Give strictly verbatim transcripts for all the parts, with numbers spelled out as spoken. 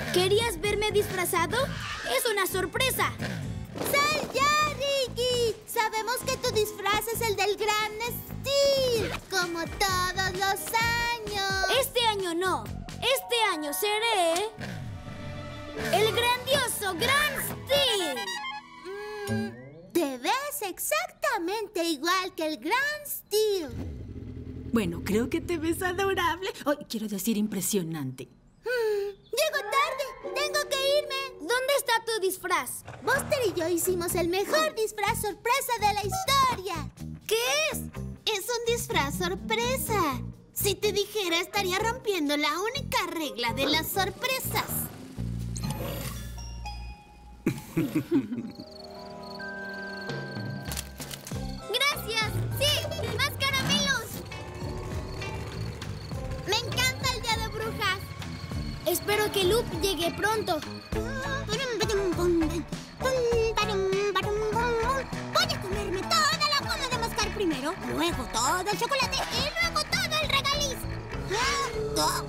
¿Querías verme disfrazado? ¡Es una sorpresa! ¡Sal ya, Ricky! Sabemos que tu disfraz es el del Gran Steel, como todos los años. Este año no. Este año seré... ¡el grandioso Gran Steel! Mm, te ves exactamente igual que el Gran Steel. Bueno, creo que te ves adorable. Oh, quiero decir, impresionante. Mm, llego tarde. Tengo que irme. ¿Dónde está tu disfraz? Buster y yo hicimos el mejor disfraz sorpresa de la historia. ¿Qué es? Es un disfraz sorpresa. Si te dijera, estaría rompiendo la única regla de las sorpresas. ¡Gracias! ¡Sí! ¡Más caramelos! Me encanta el Día de Brujas. Espero que Loop llegue pronto. Voy a comerme toda la goma de mascar primero, luego todo el chocolate y luego todo el regaliz. ¡Ah!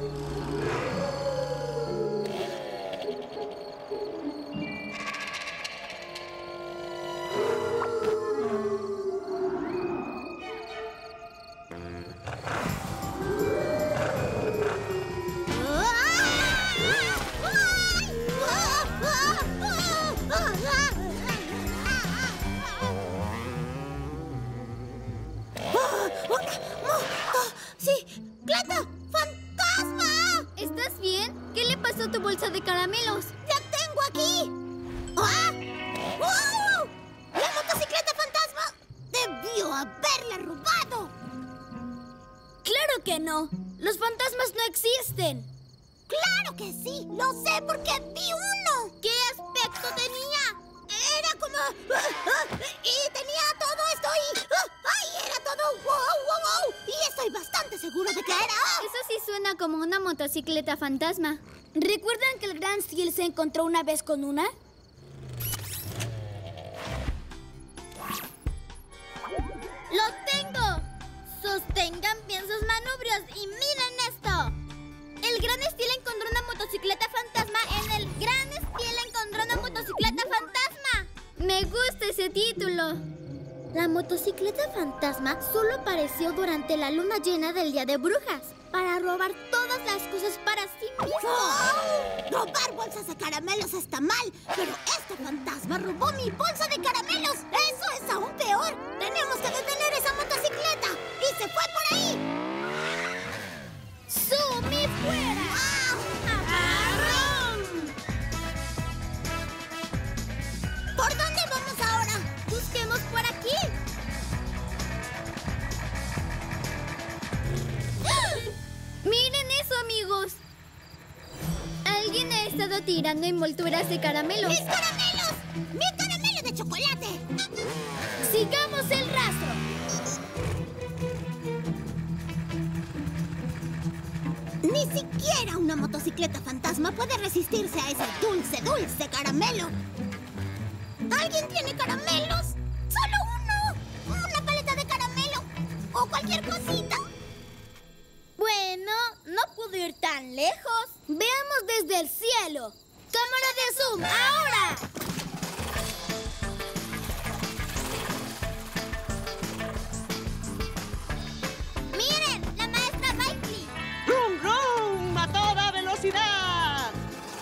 ¡Sí! ¡Cleta! ¡Fantasma! ¿Estás bien? ¿Qué le pasó a tu bolsa de caramelos? ¡La tengo aquí! ¡Ah! ¡Oh! ¡La motocicleta fantasma! ¡Debió haberla robado! ¡Claro que no! ¡Los fantasmas no existen! ¡Claro que sí! ¡Lo sé porque vi uno! ¿Qué aspecto tenía? Era como... y tenía todo esto y... ¡ay! Era todo... ¡wow, wow, wow! Y estoy bastante seguro de que era... Eso sí suena como una motocicleta fantasma. ¿Recuerdan que el Gran Steel se encontró una vez con una? ¡Lo tengo! Sostengan bien sus manubrios y miren esto. El Gran Steel encontró una motocicleta fantasma en el Gran Steel encontró una motocicleta fantasma. Me gusta ese título. La motocicleta fantasma solo apareció durante la luna llena del Día de Brujas para robar todas las cosas para sí mismo. ¡Oh! Robar bolsas de caramelos está mal, pero este fantasma robó mi bolsa de caramelos. ¡Eso es aún peor! ¡Tenemos que detener esa motocicleta! ¡Y se fue por ahí! ¡Sumi fuera! ¡Ah! ¿Por dónde vamos ahora? Busquemos por aquí. ¡Miren eso, amigos! Alguien ha estado tirando envolturas de caramelos. ¡Mis caramelos! ¡Mi caramelo de chocolate! ¡Sigamos el rastro! Ni siquiera una motocicleta fantasma puede resistirse a ese dulce, dulce caramelo. ¿Alguien tiene caramelos? ¡Solo uno! ¡Una paleta de caramelo! ¡O cualquier cosita! Bueno, no puedo ir tan lejos. ¡Veamos desde el cielo! ¡Cámara de zoom, ahora! ¡Miren! ¡La maestra Riley! ¡Rum, rum! ¡A toda velocidad!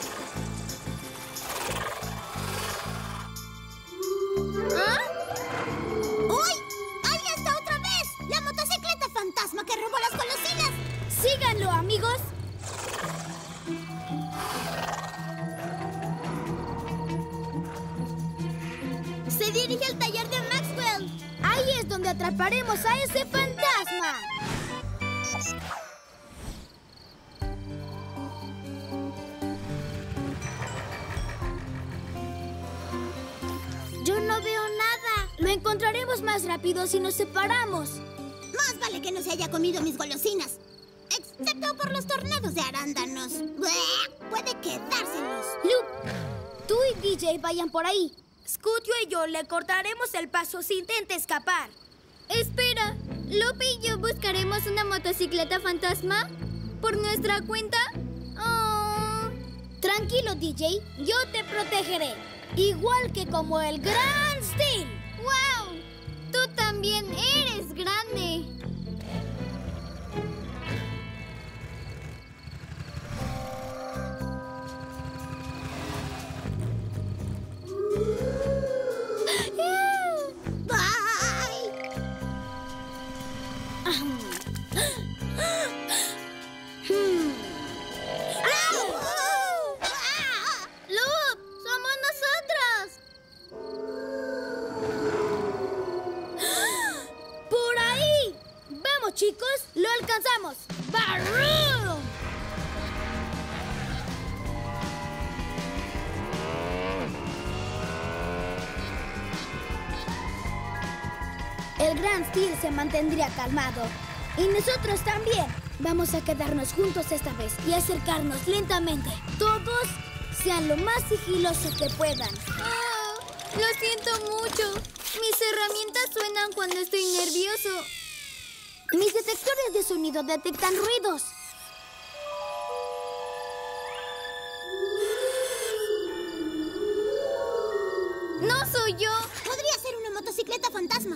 ¿Ah? ¡Uy! ¡Ahí está otra vez! ¡La motocicleta fantasma que robó las golosinas! ¡Síganlo, amigos! Se dirige al taller de Maxwell. Ahí es donde atraparemos a ese fantasma. Yo no veo nada. Lo encontraremos más rápido si nos separamos. Más vale que no se haya comido mis golosinas. Excepto por los tornados de arándanos. ¡Bueh! Puede quedárselos. Loop, tú y D J vayan por ahí. Scutio y yo le cortaremos el paso si intenta escapar. Espera, ¿Loop y yo buscaremos una motocicleta fantasma? ¿Por nuestra cuenta? Oh. Tranquilo, D J. Yo te protegeré. Igual que como el Gran Steel. ¡Wow! Tú también eres grande. Chicos, lo alcanzamos. ¡Barroom! El Gran Steel se mantendría calmado. Y nosotros también. Vamos a quedarnos juntos esta vez y acercarnos lentamente. Todos sean lo más sigilosos que puedan. Oh, lo siento mucho. Mis herramientas suenan cuando estoy nervioso. Mis detectores de sonido detectan ruidos. ¡No soy yo! Podría ser una motocicleta fantasma.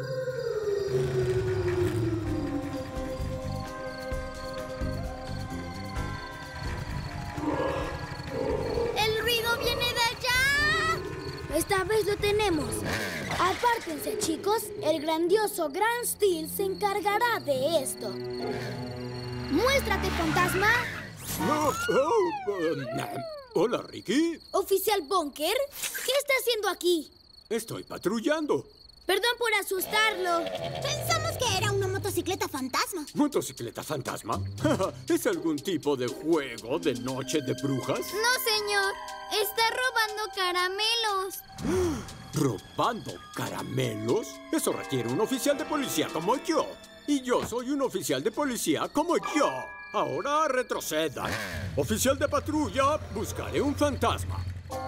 ¡El ruido viene de allá! Esta vez lo tenemos. Apártense, chicos. El grandioso Gran Steel se encargará de esto. ¡Muéstrate, fantasma! Oh, oh, um, hola, Ricky. Oficial Bunker, ¿qué está haciendo aquí? Estoy patrullando. Perdón por asustarlo. Pensamos que era una motocicleta fantasma. ¿Motocicleta fantasma? ¿Es algún tipo de juego de noche de brujas? No, señor. Está robando caramelos. ¿Robando caramelos? Eso requiere un oficial de policía como yo. Y yo soy un oficial de policía como yo. Ahora retrocedan. Oficial de patrulla, buscaré un fantasma.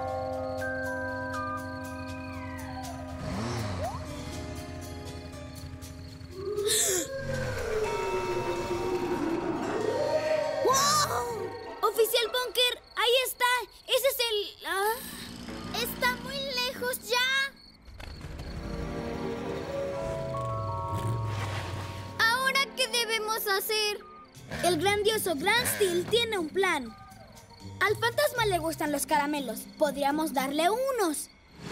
¡Wow! Oficial Bunker, ahí está. Ese es el... ¿ah? Está muy lejos ya. ¿Ahora qué debemos hacer? El grandioso Gran Steel tiene un plan. Al fantasma le gustan los caramelos. Podríamos darle unos.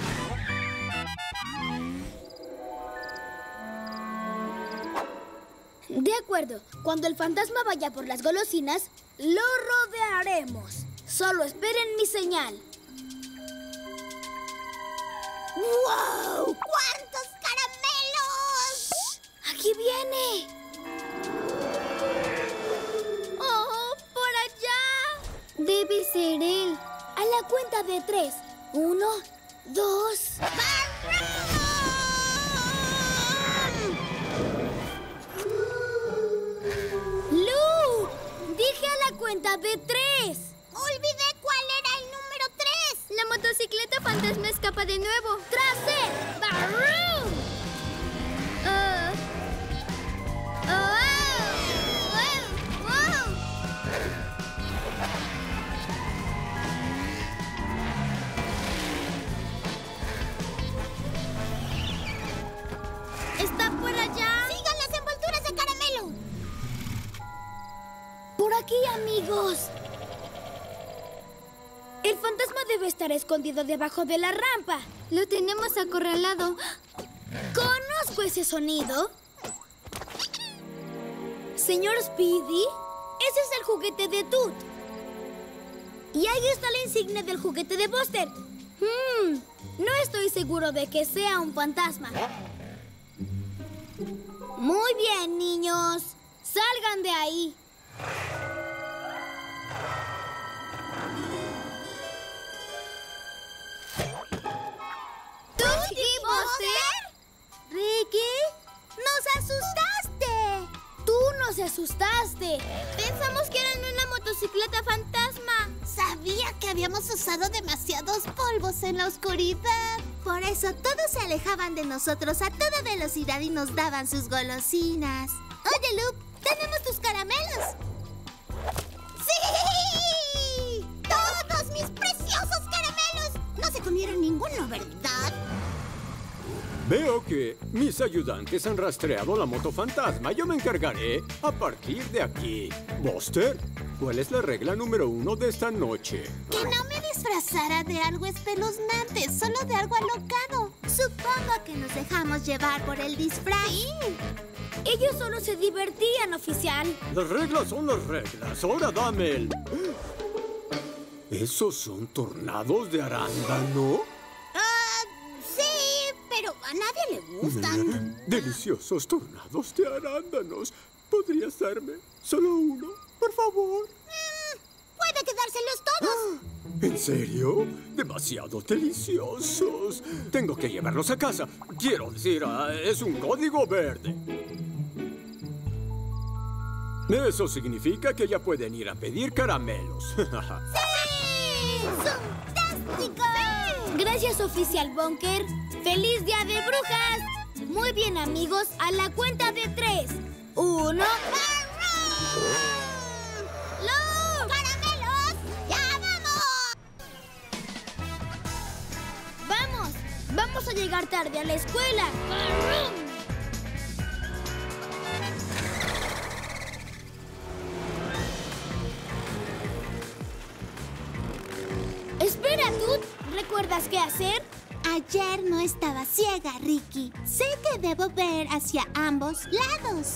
De acuerdo. Cuando el fantasma vaya por las golosinas, lo rodearemos. Solo esperen mi señal. ¡Wow! ¡Cuántos caramelos! ¡Aquí viene! ¡Oh, por allá! Debe ser él. A la cuenta de tres. Uno, dos... ¡Lu! Dije a la cuenta de tres. Olvidé cuál era el número tres. La motocicleta fantasma escapa de nuevo. ¡Tras él! ¡Barroom! Uh, oh, wow, wow. ¿Está por allá? ¡Sigan las envolturas de caramelo! Por aquí, amigos. El fantasma debe estar escondido debajo de la rampa. Lo tenemos acorralado. Conozco ese sonido. Señor Speedy, ese es el juguete de Toot. Y ahí está la insignia del juguete de Buster. Hmm, no estoy seguro de que sea un fantasma. Muy bien, niños. Salgan de ahí. ¿Toot y Buster? ¿Ricky? ¡Nos asustaste! ¡Tú nos asustaste! Pensamos que eran una motocicleta fantasma. Sabía que habíamos usado demasiados polvos en la oscuridad. Por eso todos se alejaban de nosotros a toda velocidad y nos daban sus golosinas. Oye, Loop, tenemos tus caramelos. ¡Sí! ¡Todos! Creo que mis ayudantes han rastreado la moto fantasma. Yo me encargaré a partir de aquí. Buster, ¿cuál es la regla número uno de esta noche? Que no me disfrazara de algo espeluznante, solo de algo alocado. Supongo que nos dejamos llevar por el disfraz. Sí. Ellos solo se divertían, oficial. Las reglas son las reglas. Ahora dame el... ¿Esos son tornados de arándano? Ah, sí, pero a nadie le gustan. Deliciosos tornados de arándanos. ¿Podrías darme solo uno, por favor? Mm, puede quedárselos todos. ¿En serio? Demasiado deliciosos. Tengo que llevarlos a casa. Quiero decir, ah, es un código verde. Eso significa que ya pueden ir a pedir caramelos. ¡Sí! ¡Fantástico! Gracias, oficial Bunker. ¡Feliz Día de Brujas! Muy bien, amigos. A la cuenta de tres. Uno... ¡Los caramelos! ¡Ya vamos! ¡Vamos! ¡Vamos a llegar tarde a la escuela! Espera, Toot. ¿Recuerdas qué hacer? Ayer no estaba ciega, Ricky. Sé que debo ver hacia ambos lados.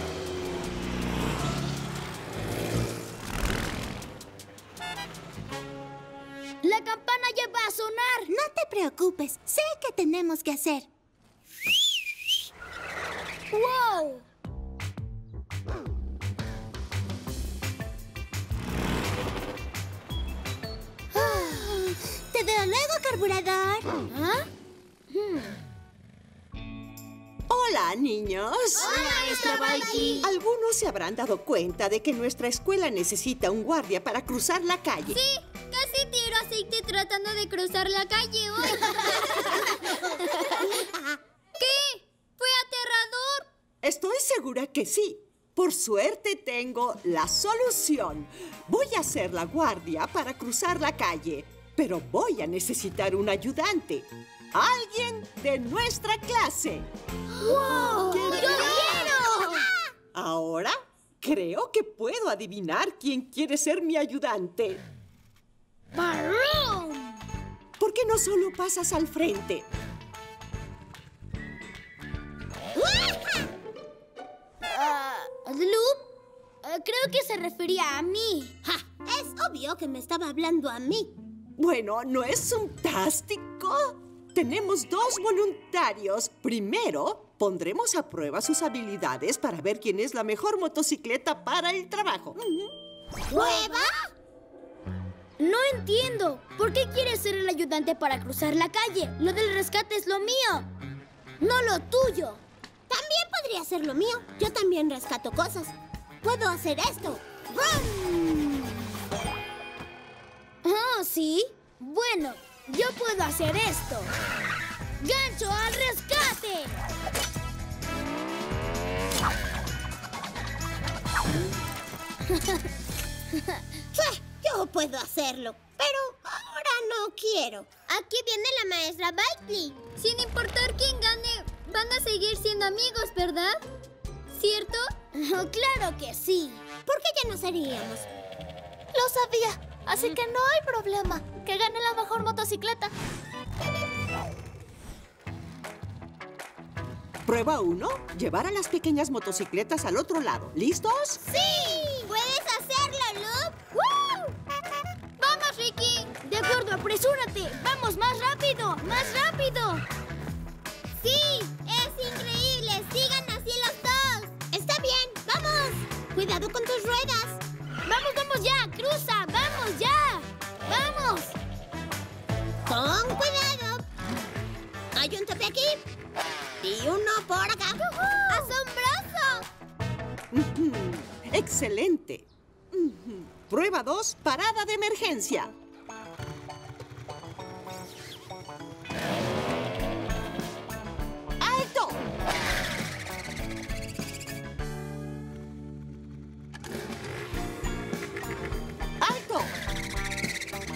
La campana ya va a sonar. No te preocupes. Sé qué tenemos que hacer. ¡Wow! Te veo luego, carburador. ¿Ah? Hola, niños. Hola, maestra Balky. Algunos se habrán dado cuenta de que nuestra escuela necesita un guardia para cruzar la calle. Sí, casi tiro aceite tratando de cruzar la calle hoy. ¿Qué? ¿Fue aterrador? Estoy segura que sí. Por suerte tengo la solución. Voy a ser la guardia para cruzar la calle, pero voy a necesitar un ayudante. Alguien de nuestra clase. ¡Wow! ¡Yo quiero! Ahora creo que puedo adivinar quién quiere ser mi ayudante. ¡Barrón! ¿Por qué no solo pasas al frente? Uh, ¿Loop? Uh, creo que se refería a mí. Ja, es obvio que me estaba hablando a mí. Bueno, ¿no es fantástico? Tenemos dos voluntarios. Primero, pondremos a prueba sus habilidades para ver quién es la mejor motocicleta para el trabajo. ¿Prueba? No entiendo. ¿Por qué quieres ser el ayudante para cruzar la calle? Lo del rescate es lo mío, no lo tuyo. También podría ser lo mío. Yo también rescato cosas. Puedo hacer esto. ¡Brum! Oh, ¿sí? Bueno, yo puedo hacer esto. ¡Gancho al rescate! Yo puedo hacerlo, pero ahora no quiero. Aquí viene la maestra Balky. Sin importar quién gane, van a seguir siendo amigos, ¿verdad? ¿Cierto? Oh, claro que sí. ¿Por qué ya no seríamos? Lo sabía, así que no hay problema. Que gane la mejor motocicleta. Prueba uno, llevar a las pequeñas motocicletas al otro lado. ¿Listos? ¡Sí! ¡Puedes hacerlo, Loop! ¡Woo! ¡Vamos, Ricky! De acuerdo, apresúrate. ¡Vamos, más rápido! ¡Más rápido! ¡Sí! ¡Es increíble! ¡Sigan así los dos! ¡Está bien! ¡Vamos! ¡Cuidado con tus ruedas! ¡Vamos, vamos ya! ¡Cruza! ¡Vamos ya! ¡Vamos! ¡Con cuidado! Hay un tope aquí y uno por acá. ¡Asombroso! ¡Excelente! Prueba dos, parada de emergencia. ¡Alto! ¡Alto!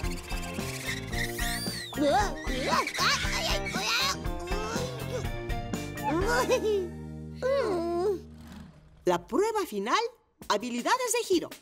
¡Ay, ay, ay! La prueba final, habilidades de giro.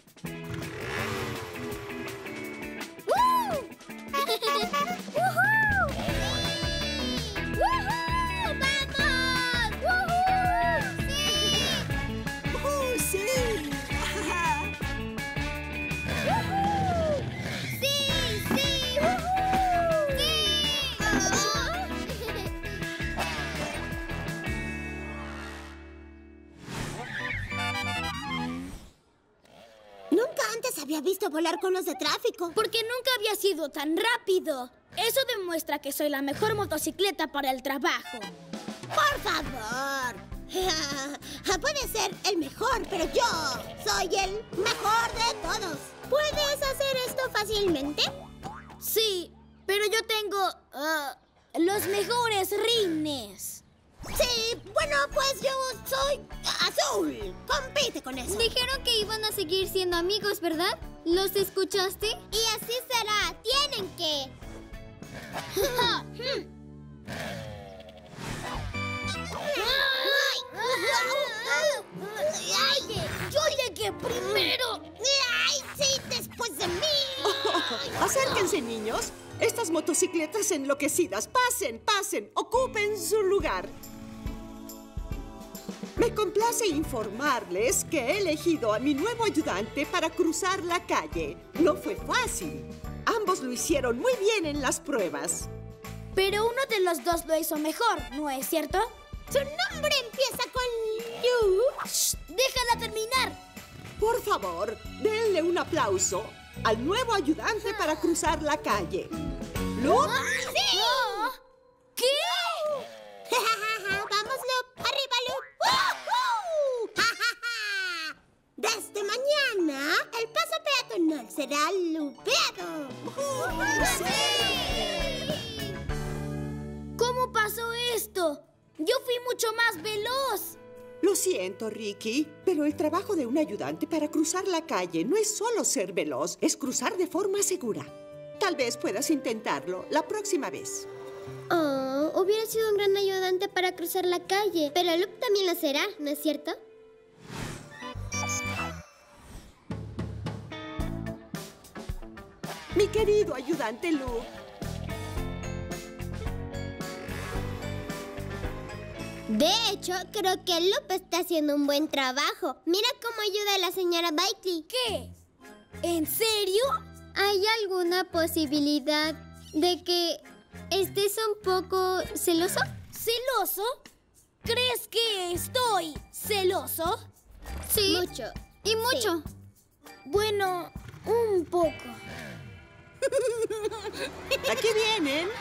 Había visto volar con los de tráfico. Porque nunca había sido tan rápido. Eso demuestra que soy la mejor motocicleta para el trabajo. Por favor. Puede ser el mejor, pero yo soy el mejor de todos. ¿Puedes hacer esto fácilmente? Sí, pero yo tengo uh, los mejores rines. Sí, bueno, pues yo soy azul. Compite con eso. Dijeron que iban a seguir siendo amigos, ¿verdad? ¿Los escuchaste? Y así será. Tienen que. ¡Ay! ¡Yo llegué primero! ¡Ay, sí! ¡Después de mí! Oh, acérquense, niños. Estas motocicletas enloquecidas. Pasen, pasen. Ocupen su lugar. Me complace informarles que he elegido a mi nuevo ayudante para cruzar la calle. No fue fácil. Ambos lo hicieron muy bien en las pruebas. Pero uno de los dos lo hizo mejor, ¿no es cierto? Su nombre empieza con Lu. ¡Shh! ¡Déjala terminar! Por favor, denle un aplauso al nuevo ayudante para cruzar la calle. ¿Lu? ¡Sí! ¿Oh? ¿Qué? ¡Vamos, Lu! ¡Arriba, Lu! Desde mañana, el paso peatonal será lupeado. ¡Sí! ¿Cómo pasó esto? Yo fui mucho más veloz. Lo siento, Ricky, pero el trabajo de un ayudante para cruzar la calle no es solo ser veloz, es cruzar de forma segura. Tal vez puedas intentarlo la próxima vez. Oh, hubiera sido un gran ayudante para cruzar la calle. Pero Luke también lo será, ¿no es cierto? Mi querido ayudante Luke. De hecho, creo que Luke está haciendo un buen trabajo. Mira cómo ayuda a la señora Bailey. ¿Qué? ¿En serio? ¿Hay alguna posibilidad de que estés un poco celoso? ¿Celoso? ¿Crees que estoy celoso? Sí. Mucho. Y mucho. Sí. Bueno, un poco. Aquí vienen.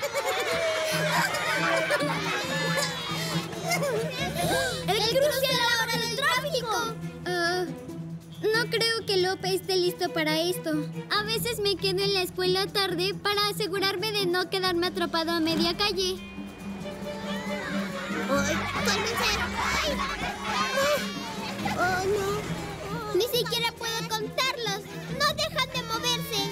¡El cruce a la hora del tráfico! Uh, no creo que Lupe esté listo para esto. A veces me quedo en la escuela tarde para asegurarme de no quedarme atrapado a media calle. ¡Ay, cálmense! ¡Ay! ¡Oh, no! Ni siquiera puedo contarlos. No dejan de moverse.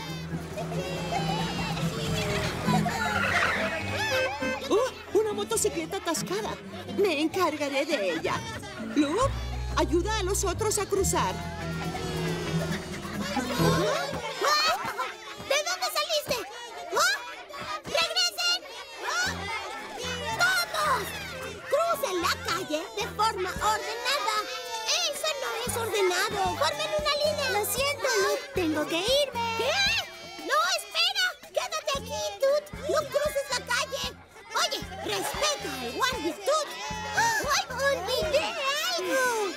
¡Oh! ¡Una motocicleta atascada! Me encargaré de ella. Luke, ayuda a los otros a cruzar. ¿De dónde saliste? ¿Oh? ¡Regresen! ¿Oh? ¡Todos! ¡Crucen la calle de forma ordenada! ¡Eso no es ordenado! ¡Formen una línea! Lo siento, Luke. Tengo que irme. ¿Qué? ¡No, espera! ¡Quédate aquí, Tut! ¡No cruces la calle! ¡Oye, respeta al guardia, Tut! ¡Ay, olvidé algo!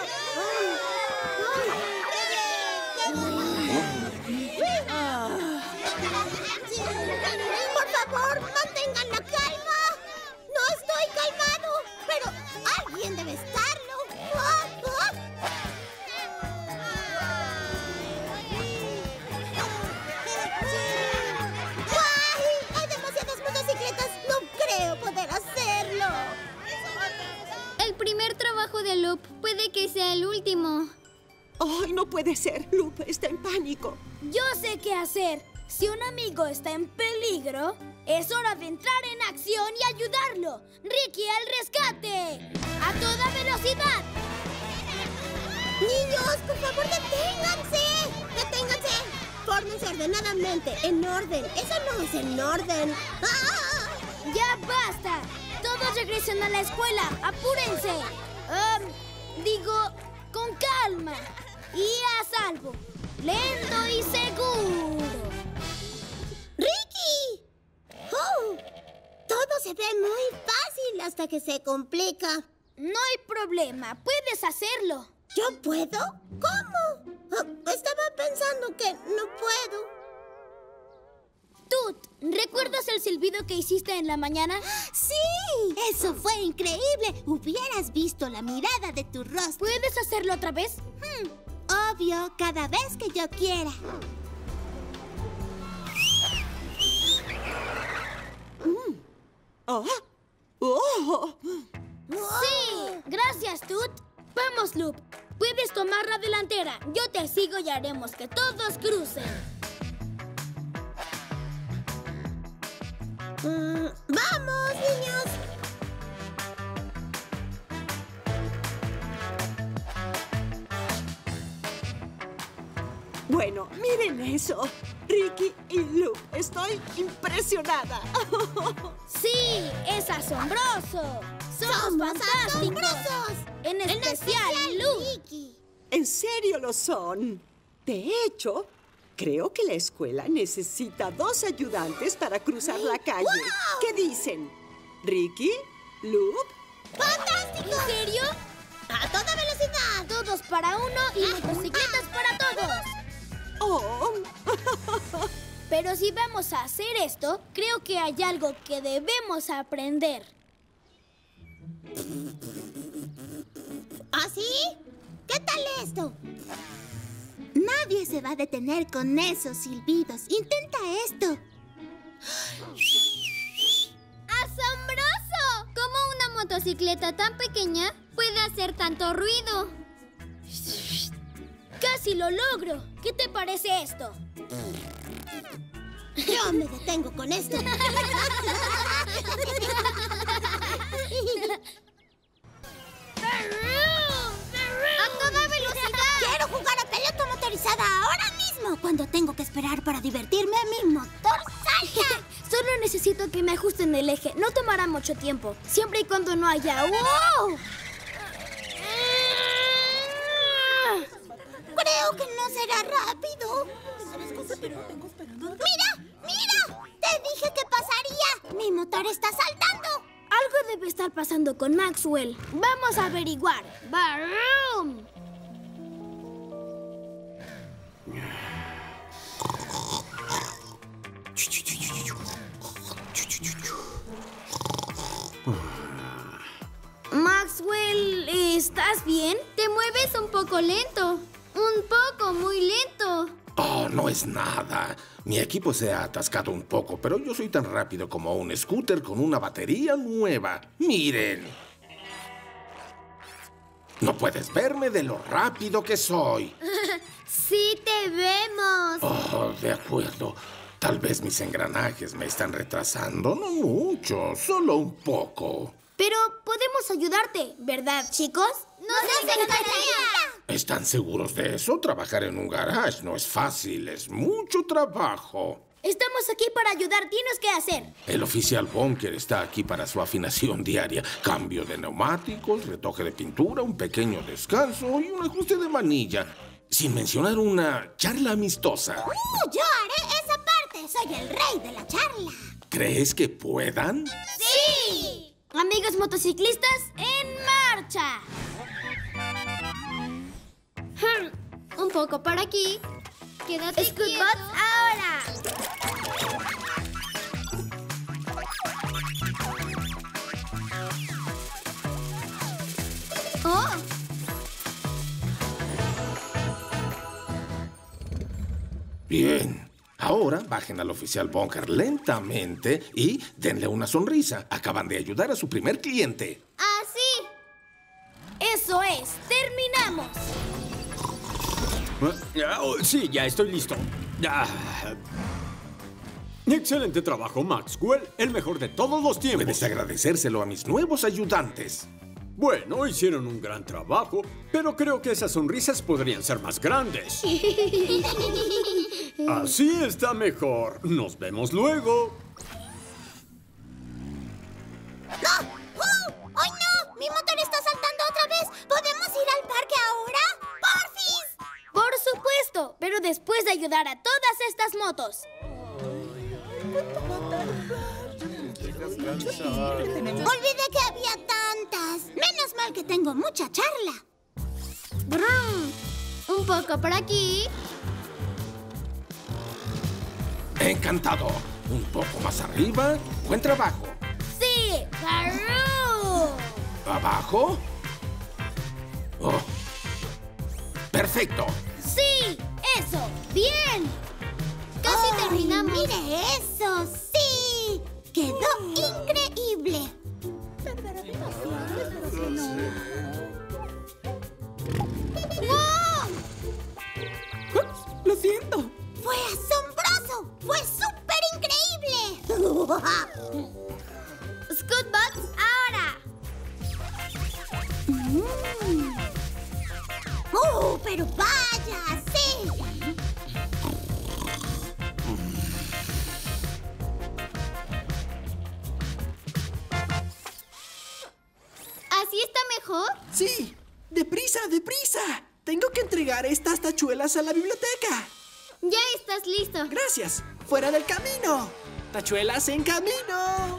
Por favor, mantengan la calma. No estoy calmado, pero alguien debe estarlo. ¡Ay! Hay demasiadas motocicletas. No creo poder hacerlo. El primer trabajo de Lupe puede que sea el último. ¡Ay, no puede ser! Lupe está en pánico. Yo sé qué hacer. Si un amigo está en peligro, Es hora de entrar en acción y ayudarlo. ¡Ricky al rescate! ¡A toda velocidad! Niños, por favor, deténganse. ¡Deténganse! Fórmense ordenadamente, en orden. Eso no es en orden. ¡Ah! ¡Ya basta! Todos regresen a la escuela. ¡Apúrense! Um, digo, con calma. Y a salvo. Lento y seguro. ¡Ricky! ¡Oh! Todo se ve muy fácil hasta que se complica. No hay problema. Puedes hacerlo. ¿Yo puedo? ¿Cómo? Oh, estaba pensando que no puedo. Tut, ¿recuerdas el silbido que hiciste en la mañana? ¡Sí! ¡Eso fue increíble! Hubieras visto la mirada de tu rostro. ¿Puedes hacerlo otra vez? Hmm, obvio, cada vez que yo quiera. Mm. Oh. Oh. ¡Sí! ¡Gracias, Tut! Vamos, Loop. Puedes tomar la delantera. Yo te sigo y haremos que todos crucen. Mm, ¡Vamos, niños! Bueno, miren eso. Ricky y Loop, estoy impresionada. ¡Sí! ¡Es asombroso! ¡Somos fantásticos! asombrosos! En especial, Loop. Ricky. En serio lo son. De hecho, creo que la escuela necesita dos ayudantes para cruzar la calle. ¡Wow! ¿Qué dicen? ¿Ricky? ¿Loop? ¡Fantástico! ¿En serio? ¡A toda velocidad! Todos para uno y motocicletas para todos. Oh. Pero si vamos a hacer esto, creo que hay algo que debemos aprender. ¿Ah, sí? ¿Qué tal esto? Nadie se va a detener con esos silbidos. Intenta esto. ¡Asombroso! ¿Cómo una motocicleta tan pequeña puede hacer tanto ruido? ¡Casi lo logro! ¿Qué te parece esto? Yo me detengo con esto. ¡A toda velocidad! Quiero jugar a pelota motorizada ahora mismo. Cuando tengo que esperar para divertirme, mi motor salta. Solo necesito que me ajusten el eje. No tomará mucho tiempo. Siempre y cuando no haya... ¡Wow! Creo que no será rápido. ¡Mira! ¡Mira! ¡Te dije que pasaría! ¡Mi motor está saltando! Algo debe estar pasando con Maxwell. Vamos a averiguar. ¡Barum! Maxwell, ¿estás bien? Te mueves un poco lento. Un poco, muy lento. Oh, no es nada. Mi equipo se ha atascado un poco, pero yo soy tan rápido como un scooter con una batería nueva. ¡Miren! No puedes verme de lo rápido que soy. ¡Sí te vemos! Oh, de acuerdo. Tal vez mis engranajes me están retrasando. No mucho, solo un poco. Pero podemos ayudarte, ¿verdad, chicos? ¡Nos encantaría! ¿Están seguros de eso? Trabajar en un garage no es fácil, es mucho trabajo. Estamos aquí para ayudar. Tienes que hacer. El oficial Bunker está aquí para su afinación diaria. Cambio de neumáticos, retoque de pintura, un pequeño descanso y un ajuste de manilla. Sin mencionar una charla amistosa. Uh, yo haré esa parte. Soy el rey de la charla. ¿Crees que puedan? ¡Sí! Amigos motociclistas, en marcha. Un poco para aquí. Quédate Scootbots quieto. ahora. ¡Oh! Bien. Ahora bajen al oficial Bunker lentamente y denle una sonrisa. Acaban de ayudar a su primer cliente. ¡Así! Eso es. Terminamos. Ah, oh, sí, ya estoy listo. Ah. Excelente trabajo, Maxwell. El mejor de todos los tiempos. Puedes agradecérselo a mis nuevos ayudantes. Bueno, hicieron un gran trabajo, pero creo que esas sonrisas podrían ser más grandes. Así está mejor. Nos vemos luego. ¡No! ¡Oh! ¡Ay, no! ¡Mi motor está saltando otra vez! ¿Podemos ir al parque ahora? ¡Porfis! Por supuesto, pero después de ayudar a todas estas motos. Olvidé que había tantas. Menos mal que tengo mucha charla. Brum. Un poco por aquí. Encantado. Un poco más arriba. Buen trabajo. ¡Sí! ¡Garú! ¿Abajo? Oh. Perfecto. ¡Sí! ¡Eso! ¡Bien! Casi ¡Ay, terminamos. ¡Mire eso! ¡Sí! ¡Quedó increíble! ¡Wow! Ups, lo siento. ¡Fue asombroso! ¡Fue súper increíble! ¡Scootbots, ahora! Mm. ¡Oh, pero vaya! ¡Sí! ¿Así está mejor? Sí, deprisa, deprisa. Tengo que entregar estas tachuelas a la biblioteca. Ya estás listo. Gracias. Fuera del camino. Tachuelas en camino.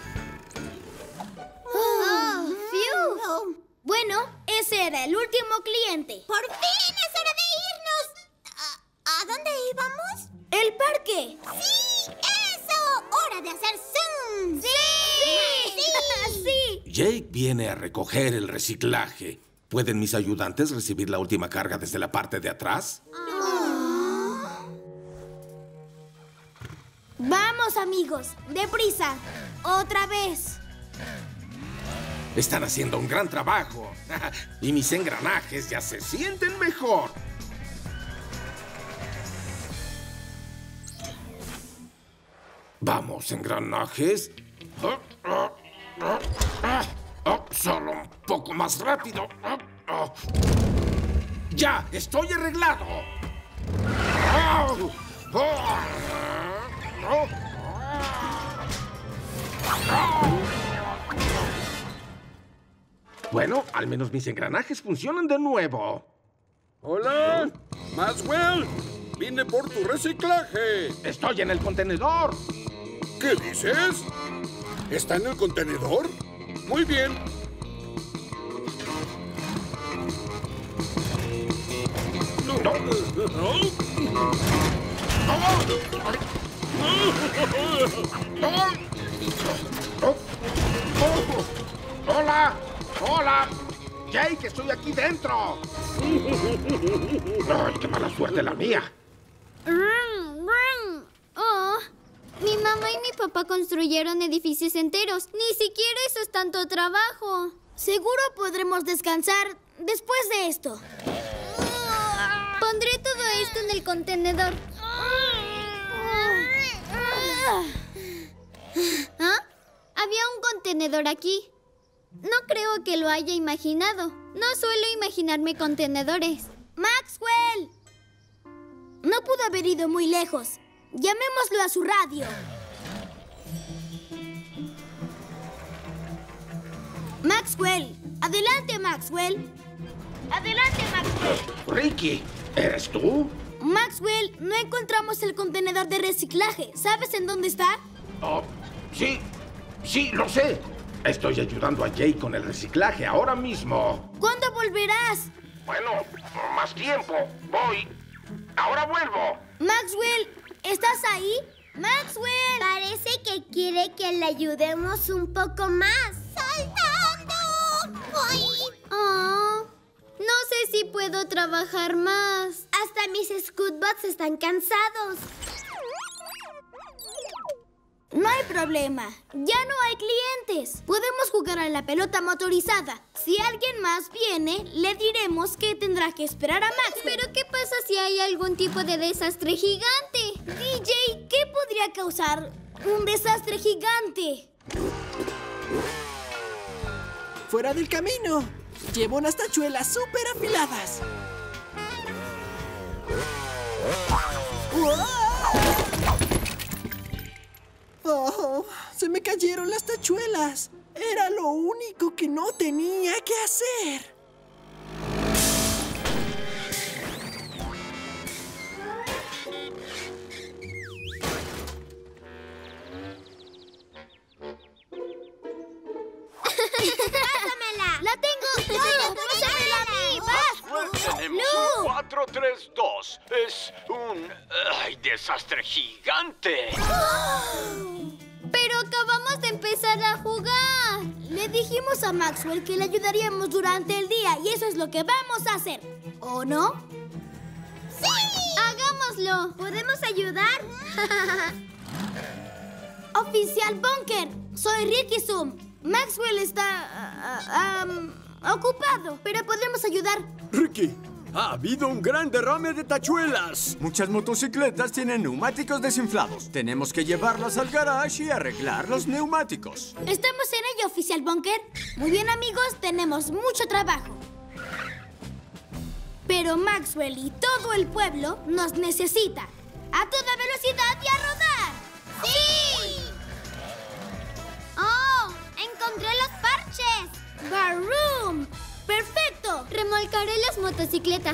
Oh, ¡fiu! Bueno, ese era el último cliente. ¡Por fin es hora de irnos! ¿A, a dónde íbamos? ¡El parque! ¡Sí! ¡Eso! ¡Hora de hacer zoom! ¡Sí! ¡Sí! ¡Sí! Jake viene a recoger el reciclaje. ¿Pueden mis ayudantes recibir la última carga desde la parte de atrás? Vamos, amigos, deprisa. Otra vez. Están haciendo un gran trabajo. Y mis engranajes ya se sienten mejor. Vamos, engranajes. Oh, oh, oh, oh, oh, solo un poco más rápido. Oh, oh. ¡Ya! ¡Estoy arreglado! Oh, oh, oh, oh. Bueno, al menos mis engranajes funcionan de nuevo. Hola, Maxwell. Vine por tu reciclaje. Estoy en el contenedor. ¿Qué dices? ¿Está en el contenedor? Muy bien. No. No. ¡Hola! ¡Hola! ¡Jake, estoy aquí dentro! ¡Ay, qué mala suerte la mía! Oh, mi mamá y mi papá construyeron edificios enteros. Ni siquiera eso es tanto trabajo. Seguro podremos descansar después de esto. Pondré todo esto en el contenedor. ¿Ah? Había un contenedor aquí. No creo que lo haya imaginado. No suelo imaginarme contenedores. ¡Maxwell! No pudo haber ido muy lejos. Llamémoslo a su radio. Maxwell. Adelante, Maxwell. Adelante, Maxwell. Ricky, ¿eres tú? Maxwell, no encontramos el contenedor de reciclaje. ¿Sabes en dónde está? Oh, sí, sí, lo sé. Estoy ayudando a Jake con el reciclaje ahora mismo. ¿Cuándo volverás? Bueno, más tiempo. Voy. Ahora vuelvo. Maxwell, ¿estás ahí? ¡Maxwell! Parece que quiere que le ayudemos un poco más. ¡Saltando! ¡Ay! Oh, no sé si puedo trabajar más. Hasta mis Scootbots están cansados. No hay problema. Ya no hay clientes. Podemos jugar a la pelota motorizada. Si alguien más viene, le diremos que tendrá que esperar a Maxwell. ¿Pero qué pasa si hay algún tipo de desastre gigante? D J, ¿qué podemos podría causar un desastre gigante. ¡Fuera del camino! Llevo unas tachuelas súper afiladas. ¡Oh! ¡Se me cayeron las tachuelas! Era lo único que no tenía que hacer. ¡Pásamela! ¡La tengo! ¡Yo! ¡Pásamela a mí! ¡Vas! Tenemos un cuatro tres dos. Es un ay, desastre gigante. ¡Pero acabamos de empezar a jugar! Le dijimos a Maxwell que le ayudaríamos durante el día y eso es lo que vamos a hacer. ¿O no? ¡Sí! ¡Hagámoslo! ¿Podemos ayudar? Oficial Bunker, soy Ricky Zoom. Maxwell está... uh, um, ocupado, pero podemos ayudar. Ricky, ha habido un gran derrame de tachuelas. Muchas motocicletas tienen neumáticos desinflados. Tenemos que llevarlas al garage y arreglar los neumáticos. Estamos en ello, Oficial Bunker. Muy bien, amigos, tenemos mucho trabajo. Pero Maxwell y todo el pueblo nos necesita. ¡A toda velocidad y a rodar! ¡Sí! ¡Oh! ¡Encontré los parches! ¡Baroom! ¡Perfecto! Remolcaré las motocicletas.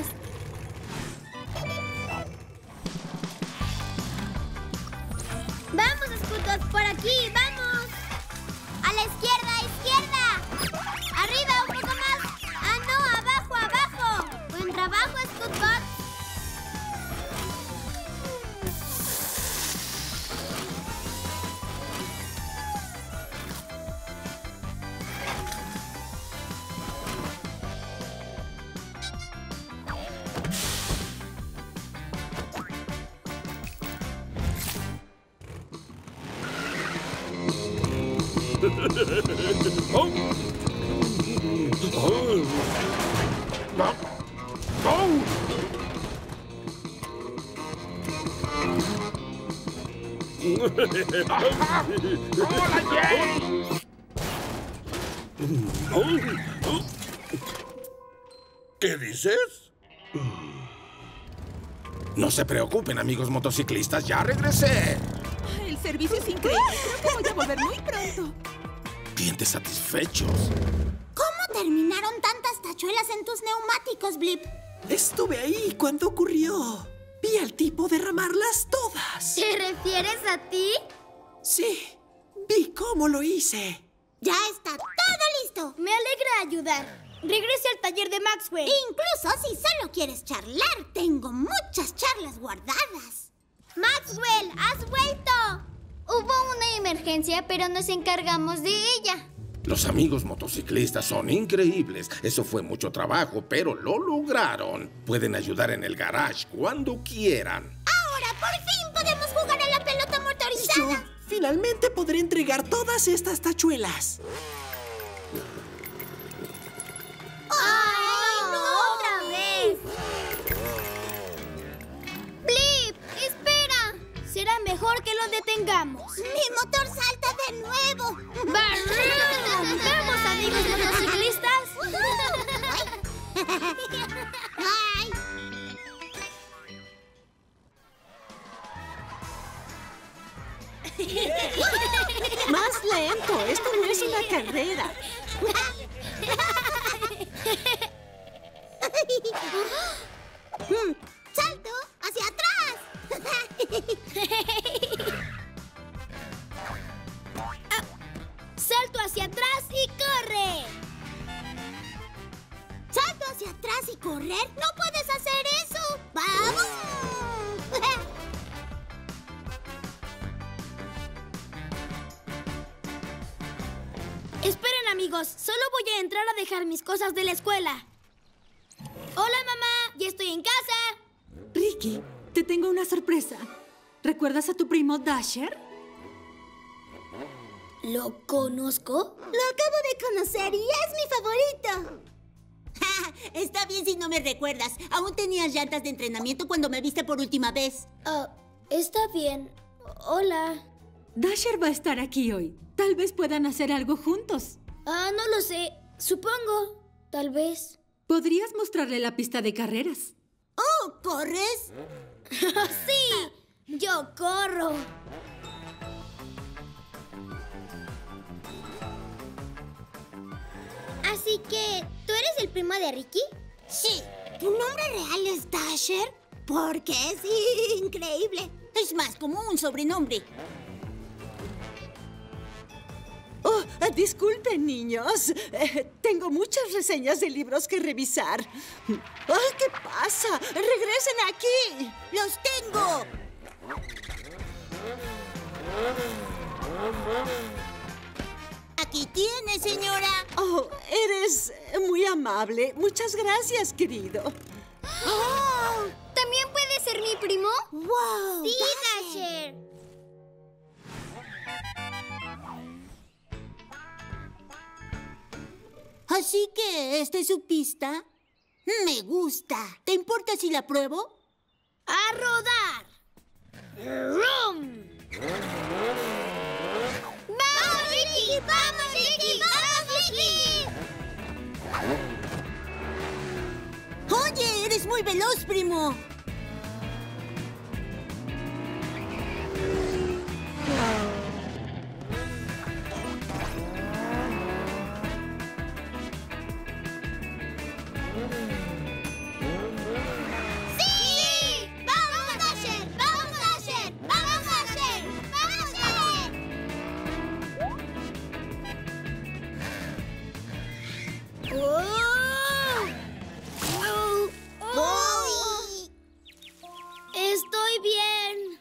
¡Vamos, Scoot! ¡Por aquí! ¡Vamos! ¡A la izquierda, izquierda! ¡Arriba, un poco más! ¡Ah, no! ¡Abajo, abajo! ¡Buen trabajo, Scoot! ¡Hola, Jay! ¿Qué dices? No se preocupen, amigos motociclistas, ya regresé. El servicio es increíble. Creo que voy a volver muy pronto. Clientes satisfechos. ¿Cómo terminaron tantas tachuelas en tus neumáticos, Blip? Estuve ahí cuando ocurrió. Vi al tipo derramarlas todas. ¿Te refieres a ti? Sí, vi cómo lo hice. Ya está todo listo. Me alegra ayudar. Regrese al taller de Maxwell. Incluso si solo quieres charlar, tengo muchas charlas guardadas. ¡Maxwell, has vuelto! Hubo una emergencia, pero nos encargamos de ella. Los amigos motociclistas son increíbles. Eso fue mucho trabajo, pero lo lograron. Pueden ayudar en el garage cuando quieran. Ahora por fin podemos jugar a la pelota motorizada. Yo finalmente podré entregar todas estas tachuelas. ¡Ay, no! ¡Otra vez! ¡Blip! ¡Espera! Será mejor que lo detengamos. ¡Mi motor salta de nuevo! ¡Barroom! ¡Vamos, amigos motociclistas! ¡Ay! Más lento, esto no es una carrera. ¡Salto hacia atrás! ¡Salto hacia atrás y corre! ¿Salto hacia atrás y correr? ¡No puedes hacer eso! ¡Vamos! Esperen, amigos. Solo voy a entrar a dejar mis cosas de la escuela. Hola, mamá. Ya estoy en casa. Ricky, te tengo una sorpresa. ¿Recuerdas a tu primo Dasher? ¿Lo conozco? Lo acabo de conocer y es mi favorito. Está bien si no me recuerdas. Aún tenías llantas de entrenamiento cuando me viste por última vez. Ah, está bien. Hola. Dasher va a estar aquí hoy. Tal vez puedan hacer algo juntos. Ah, no lo sé. Supongo. Tal vez. Podrías mostrarle la pista de carreras. ¡Oh! ¿Corres? ¡Sí! ¡Yo corro! Así que, ¿tú eres el primo de Ricky? Sí. ¿Tu nombre real es Dasher? Porque es increíble. Es más como un sobrenombre. Oh, disculpen, niños. Eh, tengo muchas reseñas de libros que revisar. ¡Ay, qué pasa! ¡Regresen aquí! ¡Los tengo! Aquí tiene, señora. Oh, eres muy amable. Muchas gracias, querido. ¡Oh! ¿También puede ser mi primo? ¡Wow! Sí, Dasher. Así que, ¿esta es su pista? Me gusta. ¿Te importa si la pruebo? ¡A rodar! ¡Rum! ¡Vamos, Ricky! ¡Vamos, Ricky! ¡Vamos, Ricky! ¡Oye! ¡Eres muy veloz, primo! ¡Sí! ¡Vamos, Dasher! ¡Vamos, Dasher! ¡Vamos, Dasher! ¡Vamos, Dasher! ¡Oh! ¡Oh! ¡Oh! ¡Uy! ¡Estoy bien!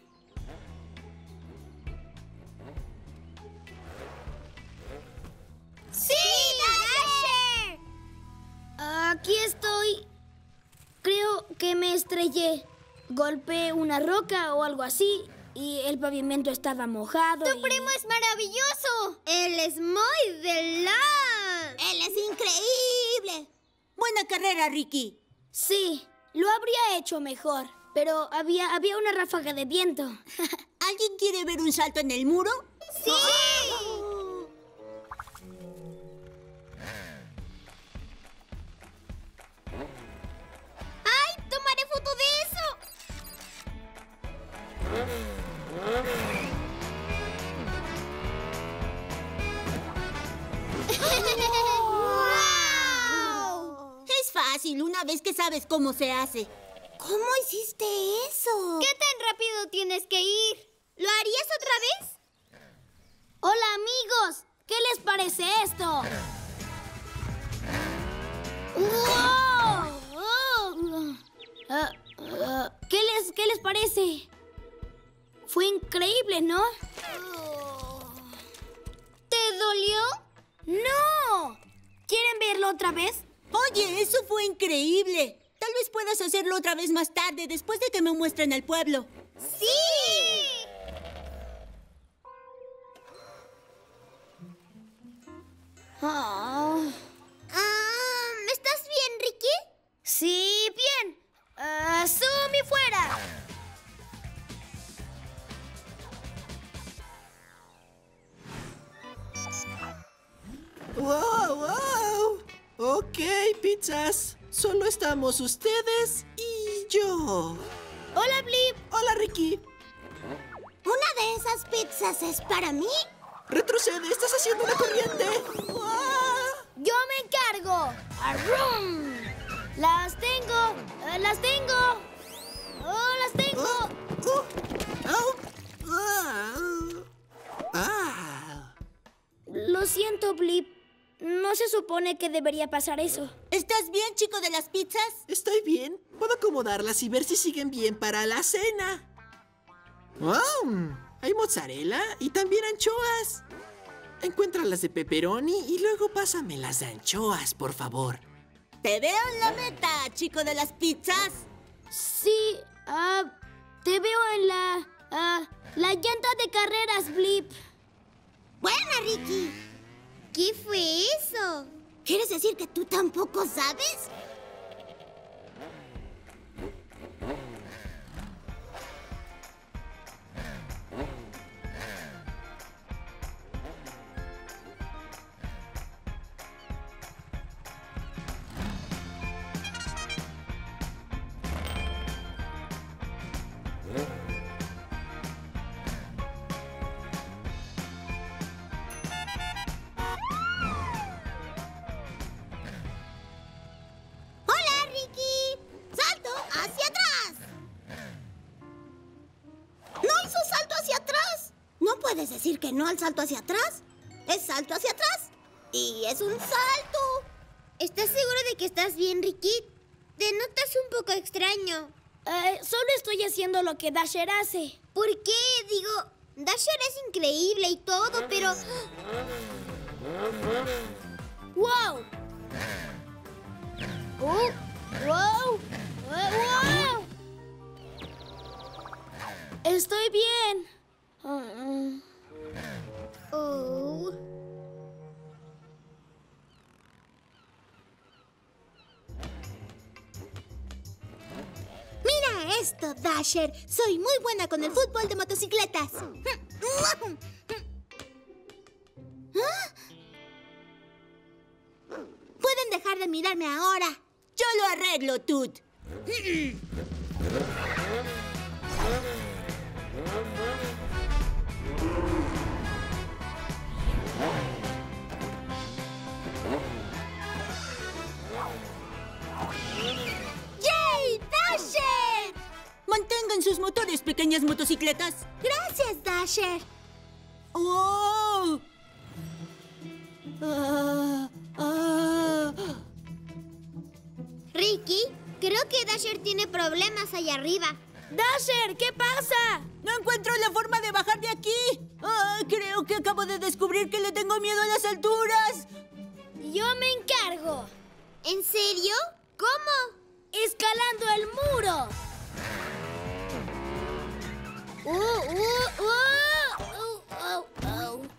¡Sí, Dasher! Aquí estoy. Creo que me estrellé. Golpeé una roca o algo así y el pavimento estaba mojado. ¡Tu y- primo es maravilloso! ¡Él es muy veloz! ¡Él es increíble! Buena carrera, Ricky. Sí, lo habría hecho mejor, pero había, había una ráfaga de viento. ¿Alguien quiere ver un salto en el muro? ¡Sí! ¡Ay! ¡Tomaré foto de eso! ¡Wow! Es fácil, una vez que sabes cómo se hace. ¿Cómo hiciste eso? ¿Qué tan rápido tienes que ir? ¿Lo harías otra vez? Hola amigos, ¿qué les parece esto? ¡Wow! Oh. Ah, ah, ¿qué les, qué les parece? Fue increíble, ¿no? ¿Te dolió? ¡No! ¿Quieren verlo otra vez? Oye, eso fue increíble. Tal vez puedas hacerlo otra vez más tarde, después de que me muestren el pueblo. ¡Sí! Ah, Ah, ¿estás bien, Ricky? sí, bien. Ah, ¡Sumi fuera! ¡Wow, wow! Ok, pizzas. Solo estamos ustedes y yo. Hola, Blip. Hola, Ricky. ¿Una de esas pizzas es para mí? Retrocede, estás haciendo una corriente. ¡Ah! Yo me encargo. ¡Arrum! Las tengo. eh, las tengo. Oh, las tengo. Uh, au, ah, ah. Lo siento, Blip. No se supone que debería pasar eso. ¿Estás bien, chico de las pizzas? Estoy bien. Puedo acomodarlas y ver si siguen bien para la cena. ¡Wow! Hay mozzarella y también anchoas. Encuentra las de pepperoni y luego pásame las de anchoas, por favor. Te veo en la meta, chico de las pizzas. Sí, ah, te veo en la... ah, la llanta de carreras, Blip. Buena, Ricky. ¿Qué fue eso? ¿Quieres decir que tú tampoco sabes? decir que no al salto hacia atrás? Es salto hacia atrás. Y es un salto. ¿Estás seguro de que estás bien, Ricky? Te notas un poco extraño. Eh, solo estoy haciendo lo que Dasher hace. ¿Por qué? Digo, Dasher es increíble y todo, pero... ¡Wow! ¡Oh! ¡Wow! ¡Wow! Estoy bien. Uh, Oh. Mira esto, Dasher. Soy muy buena con el fútbol de motocicletas. Pueden dejar de mirarme ahora. Yo lo arreglo, Toot. ¡Yay, Dasher! Mantengan sus motores, pequeñas motocicletas. Gracias, Dasher. ¡Oh! Ah, ah. Ricky, creo que Dasher tiene problemas allá arriba. ¡Dasher! ¿Qué pasa? No encuentro la forma de bajar de aquí. Ah, creo que acabo de descubrir que le tengo miedo a las alturas. Yo me encargo. ¿En serio? ¿Cómo? Escalando el muro. Uh, uh, uh, uh, uh, uh.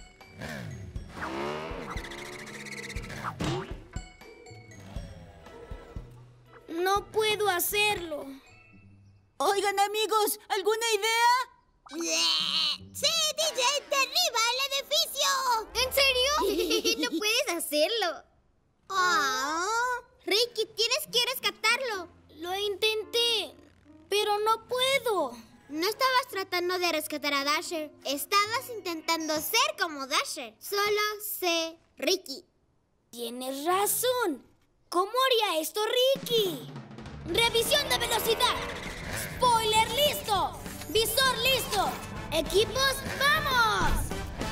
No puedo hacerlo. Oigan, amigos, ¿alguna idea? ¡Sí, D J! ¡Derriba el edificio! ¿En serio? No puedes hacerlo. Oh. Ricky, tienes que rescatarlo. Lo intenté, pero no puedo. No estabas tratando de rescatar a Dasher. Estabas intentando ser como Dasher. Solo sé Ricky. Tienes razón. ¿Cómo haría esto Ricky? Revisión de velocidad. Spoiler listo. Visor listo. Equipos, ¡vamos!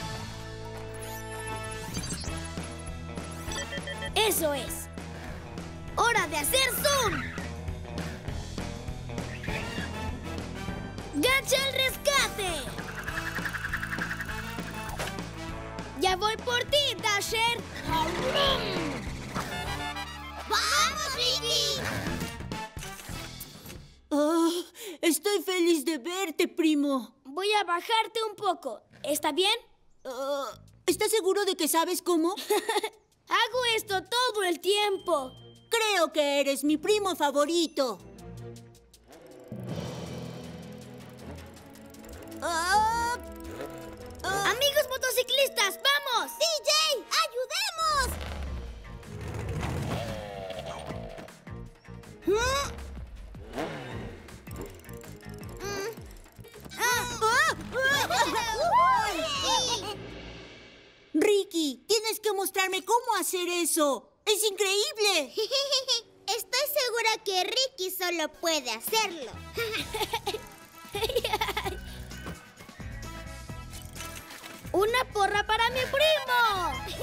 Eso es. ¡Hora de hacer zoom! ¡Gacha el rescate! ¡Ya voy por ti, Dasher! ¡Vamos, Ricky! Oh, estoy feliz de verte, primo. Voy a bajarte un poco. ¿Está bien? Uh, ¿Estás seguro de que sabes cómo? Hago esto todo el tiempo. Creo que eres mi primo favorito. Ah, ah. Amigos motociclistas, ¡vamos! D J, ayudemos. Ricky, tienes que mostrarme cómo hacer eso. ¡Es increíble! Estoy segura que Ricky solo puede hacerlo. ¡Una porra para mi primo!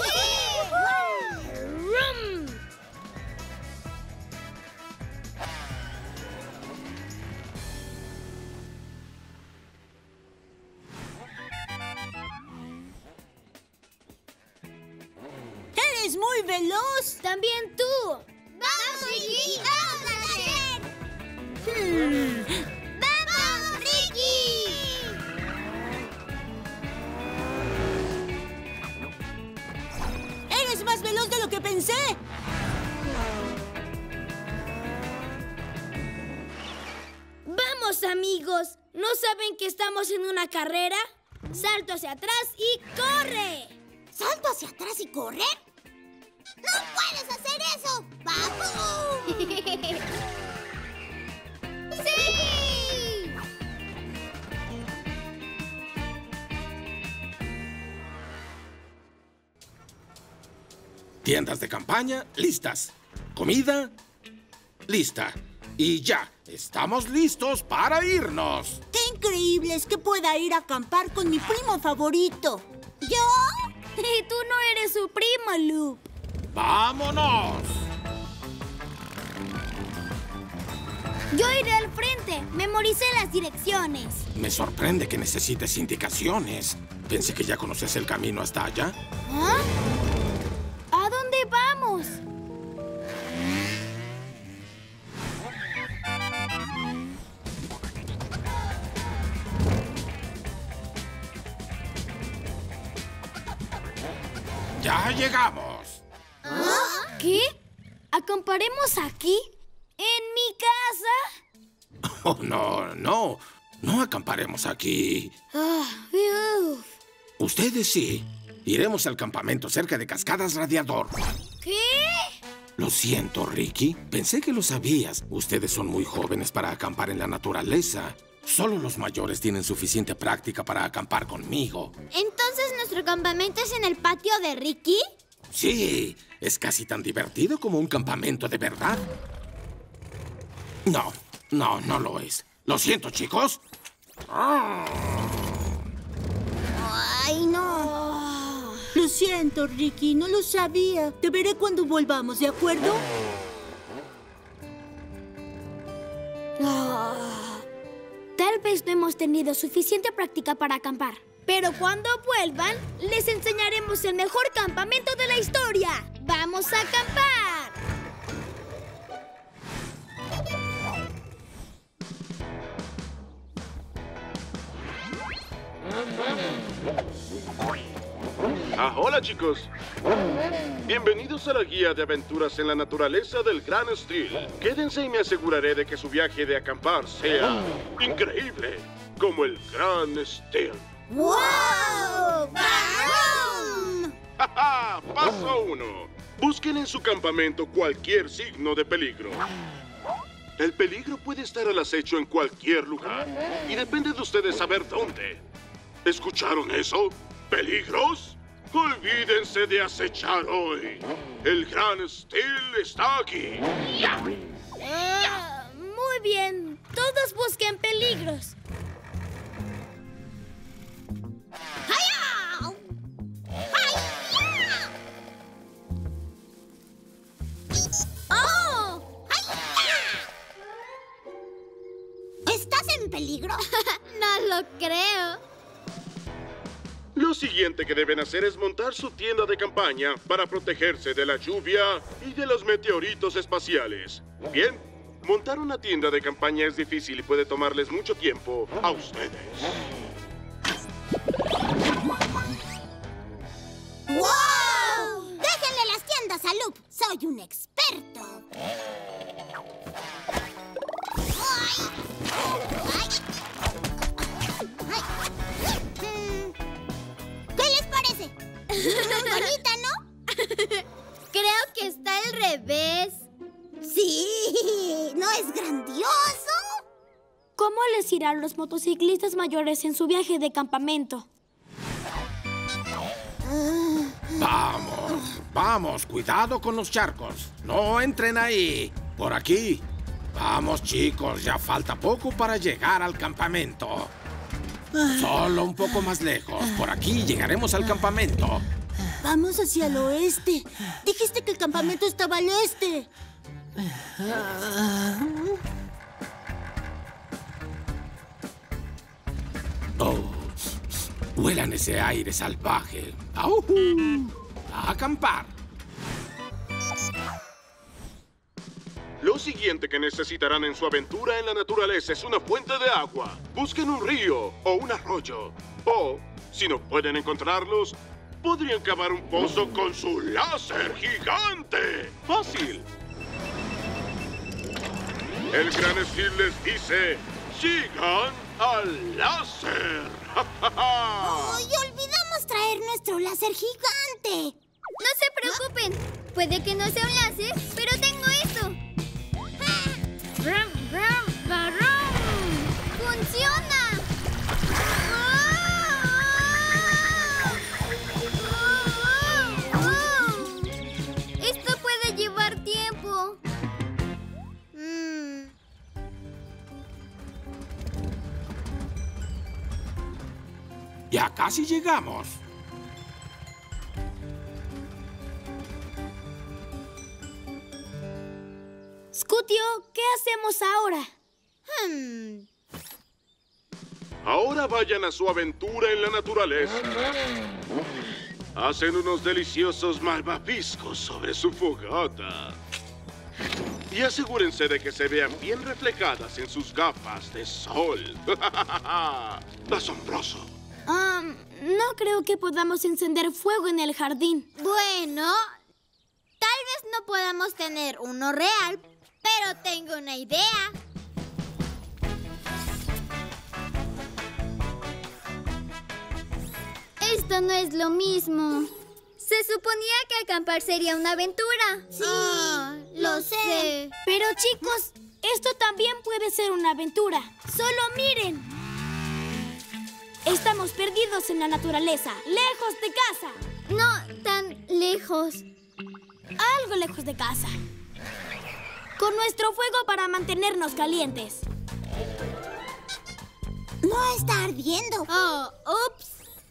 ¡Rum! ¡Eres muy veloz! ¡También tú! ¡Vamos, Ricky! ¡Vamos, Dasher! Hmm. ¡Vamos, Ricky! ¡Eres más veloz de lo que pensé! ¡Vamos, amigos! ¿No saben que estamos en una carrera? ¡Salto hacia atrás y corre! ¿Salto hacia atrás y correr? ¡No puedes hacer eso! ¡Vamos! ¡Sí! Tiendas de campaña, listas. Comida, lista. Y ya, estamos listos para irnos. ¡Qué increíble es que pueda ir a acampar con mi primo favorito. ¿Yo? Y tú no eres su primo, Loop. ¡Vámonos! Yo iré al frente. Memoricé las direcciones. Me sorprende que necesites indicaciones. Pensé que ya conoces el camino hasta allá. ¿Ah? ¿A dónde vamos? ¡Ya llegamos! ¿Ah? ¿Qué? ¿Acamparemos aquí? ¿En mi casa? Oh, no, no. No acamparemos aquí. Ah, uf. Ustedes sí. Iremos al campamento cerca de Cascadas Radiador. ¿Qué? Lo siento, Ricky. Pensé que lo sabías. Ustedes son muy jóvenes para acampar en la naturaleza. Solo los mayores tienen suficiente práctica para acampar conmigo. ¿Entonces nuestro campamento es en el patio de Ricky? Sí, es casi tan divertido como un campamento de verdad. No, no, no lo es. Lo siento, chicos. ¡Ay, no! Lo siento, Ricky, no lo sabía. Te veré cuando volvamos, ¿de acuerdo? Oh, tal vez no hemos tenido suficiente práctica para acampar. Pero cuando vuelvan, les enseñaremos el mejor campamento de la historia. ¡Vamos a acampar! Ah, hola, chicos. Bienvenidos a la guía de aventuras en la naturaleza del Gran Steel. Quédense y me aseguraré de que su viaje de acampar sea increíble, como el Gran Steel. ¡Wow! ¡Bam! ¡Ja, ja! Paso uno. Busquen en su campamento cualquier signo de peligro. El peligro puede estar al acecho en cualquier lugar y depende de ustedes saber dónde. ¿Escucharon eso? ¿Peligros? Olvídense de acechar hoy. El Gran Steel está aquí. Ah, muy bien. Todos busquen peligros. ¡Oh! ¿Estás en peligro? No lo creo. Lo siguiente que deben hacer es montar su tienda de campaña para protegerse de la lluvia y de los meteoritos espaciales. Bien, montar una tienda de campaña es difícil y puede tomarles mucho tiempo a ustedes. ¡Wow! ¡Déjenle las tiendas a Loop! ¡Soy un experto! ¡Ay! ¡Ay! ¡Ay! Mm. ¿Qué les parece? Bonita, ¿no? Creo que está al revés. ¡Sí! ¿No es grandioso? ¿Cómo les irá a los motociclistas mayores en su viaje de campamento? Vamos, vamos, cuidado con los charcos. No entren ahí. Por aquí. Vamos, chicos, ya falta poco para llegar al campamento. Solo un poco más lejos. Por aquí llegaremos al campamento. Vamos hacia el oeste. Dijiste que el campamento estaba al este. Oh, huelan ese aire salvaje. ¡Aujú! A acampar. Lo siguiente que necesitarán en su aventura en la naturaleza es una fuente de agua. Busquen un río o un arroyo. O, si no pueden encontrarlos, podrían cavar un pozo con su láser gigante. ¡Fácil! El Gran Steel les dice, ¡sigan al láser! ¡Oh, y olvidamos traer nuestro láser gigante! No se preocupen. Puede que no sea un láser, pero tengo esto. ¡Funciona! Esto puede llevar tiempo. Mm. Ya casi llegamos. Scutio, ¿qué hacemos ahora? Hmm. Ahora vayan a su aventura en la naturaleza. Hacen unos deliciosos malvaviscos sobre su fogata. Y asegúrense de que se vean bien reflejadas en sus gafas de sol. ¡Asombroso! Um, no creo que podamos encender fuego en el jardín. Bueno, tal vez no podamos tener uno real, pero tengo una idea. Esto no es lo mismo. Se suponía que acampar sería una aventura. Sí, oh, lo sé. Pero chicos, esto también puede ser una aventura. Solo miren. Estamos perdidos en la naturaleza, lejos de casa. No tan lejos. Algo lejos de casa. Con nuestro fuego para mantenernos calientes. No está ardiendo. Oh, ups.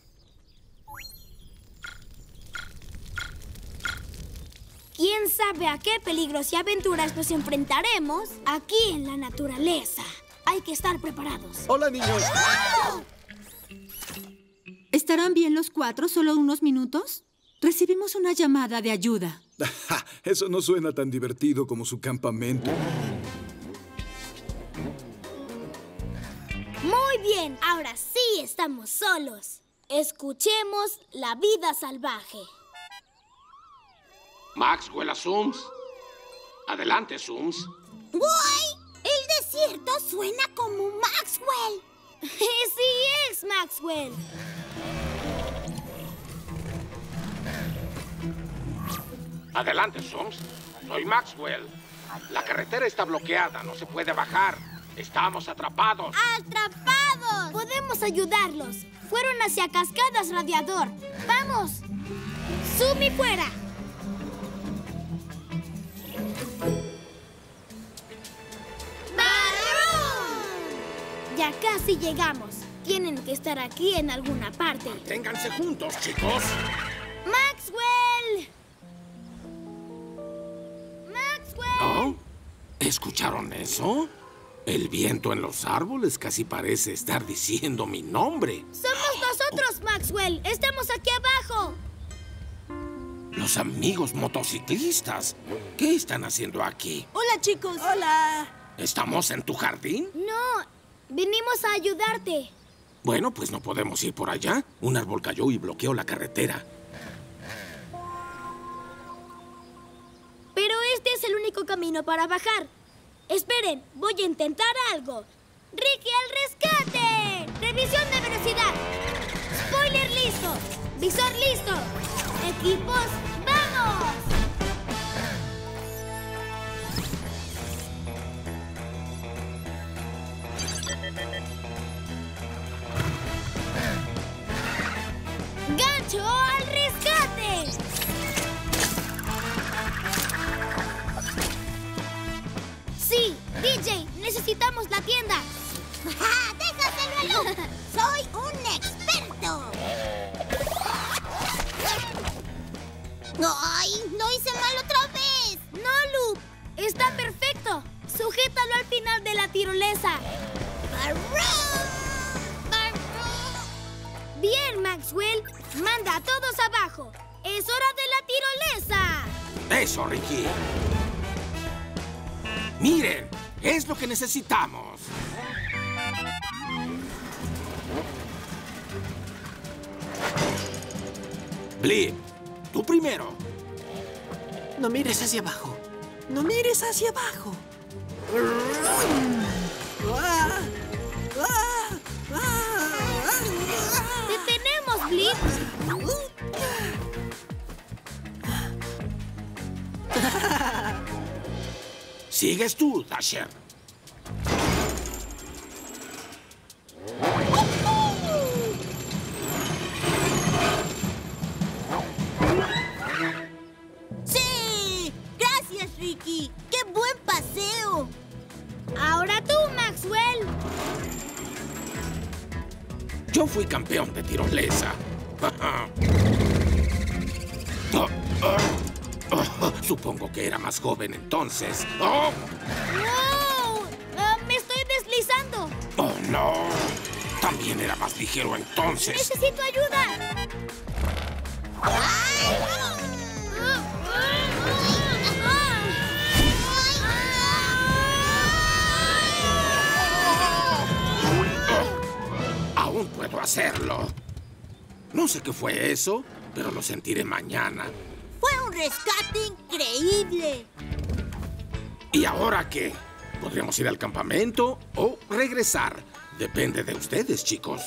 ¿Quién sabe a qué peligros y aventuras nos enfrentaremos aquí en la naturaleza? Hay que estar preparados. Hola, niños. ¡Oh! ¿Estarán bien los cuatro solo unos minutos? Recibimos una llamada de ayuda. Eso no suena tan divertido como su campamento. Muy bien, ahora sí estamos solos. Escuchemos la vida salvaje. Maxwell a Sums. Adelante, Sums. ¡Guay! El desierto suena como Maxwell. Sí es Maxwell. Adelante, Sums. Soy Maxwell. La carretera está bloqueada, no se puede bajar. Estamos atrapados. ¡Atrapados! Podemos ayudarlos. Fueron hacia Cascadas Radiador. ¡Vamos! ¡Sumi fuera! Ya casi llegamos. Tienen que estar aquí en alguna parte. Ténganse juntos, chicos. ¡Maxwell! ¡Maxwell! ¿Oh? ¿Escucharon eso? El viento en los árboles casi parece estar diciendo mi nombre. ¡Somos nosotros, Maxwell! ¡Estamos aquí abajo! Los amigos motociclistas. ¿Qué están haciendo aquí? Hola, chicos. ¡Hola! ¿Estamos en tu jardín? No, venimos a ayudarte. Bueno, pues no podemos ir por allá. Un árbol cayó y bloqueó la carretera. Pero este es el único camino para bajar. Esperen, voy a intentar algo. ¡Ricky al rescate! ¡Revisión de velocidad! ¡Spoiler listo! ¡Visor listo! ¡Equipos, vamos! ¡Gancho al rescate! Sí, D J, necesitamos la tienda. ¡Ja! ¡Déjaselo a Luke! ¡Soy un experto! ¡Ay! ¡Lo hice mal otra vez! No, Luke. Está perfecto. Sujétalo al final de la tirolesa. Bien, Maxwell. Manda a todos abajo. ¡Es hora de la tirolesa! ¡Eso, Ricky! ¡Miren! ¡Es lo que necesitamos! Blip, tú primero. No mires hacia abajo. No mires hacia abajo. ¡Detenemos, Blip! Sigues tú, Dasher. ¡Sí! ¡Gracias, Ricky! ¡Qué buen paseo! Ahora tú, Maxwell. Yo fui campeón de tirolesa. Oh, oh, oh, supongo que era más joven entonces. ¡Oh! ¡Wow! Uh, ¡Me estoy deslizando! ¡Oh, no! También era más ligero entonces. ¡Necesito ayuda! Aún puedo hacerlo. No sé qué fue eso, pero lo sentiré mañana. ¡Fue un rescate increíble! ¿Y ahora qué? ¿Podríamos ir al campamento o regresar? Depende de ustedes, chicos.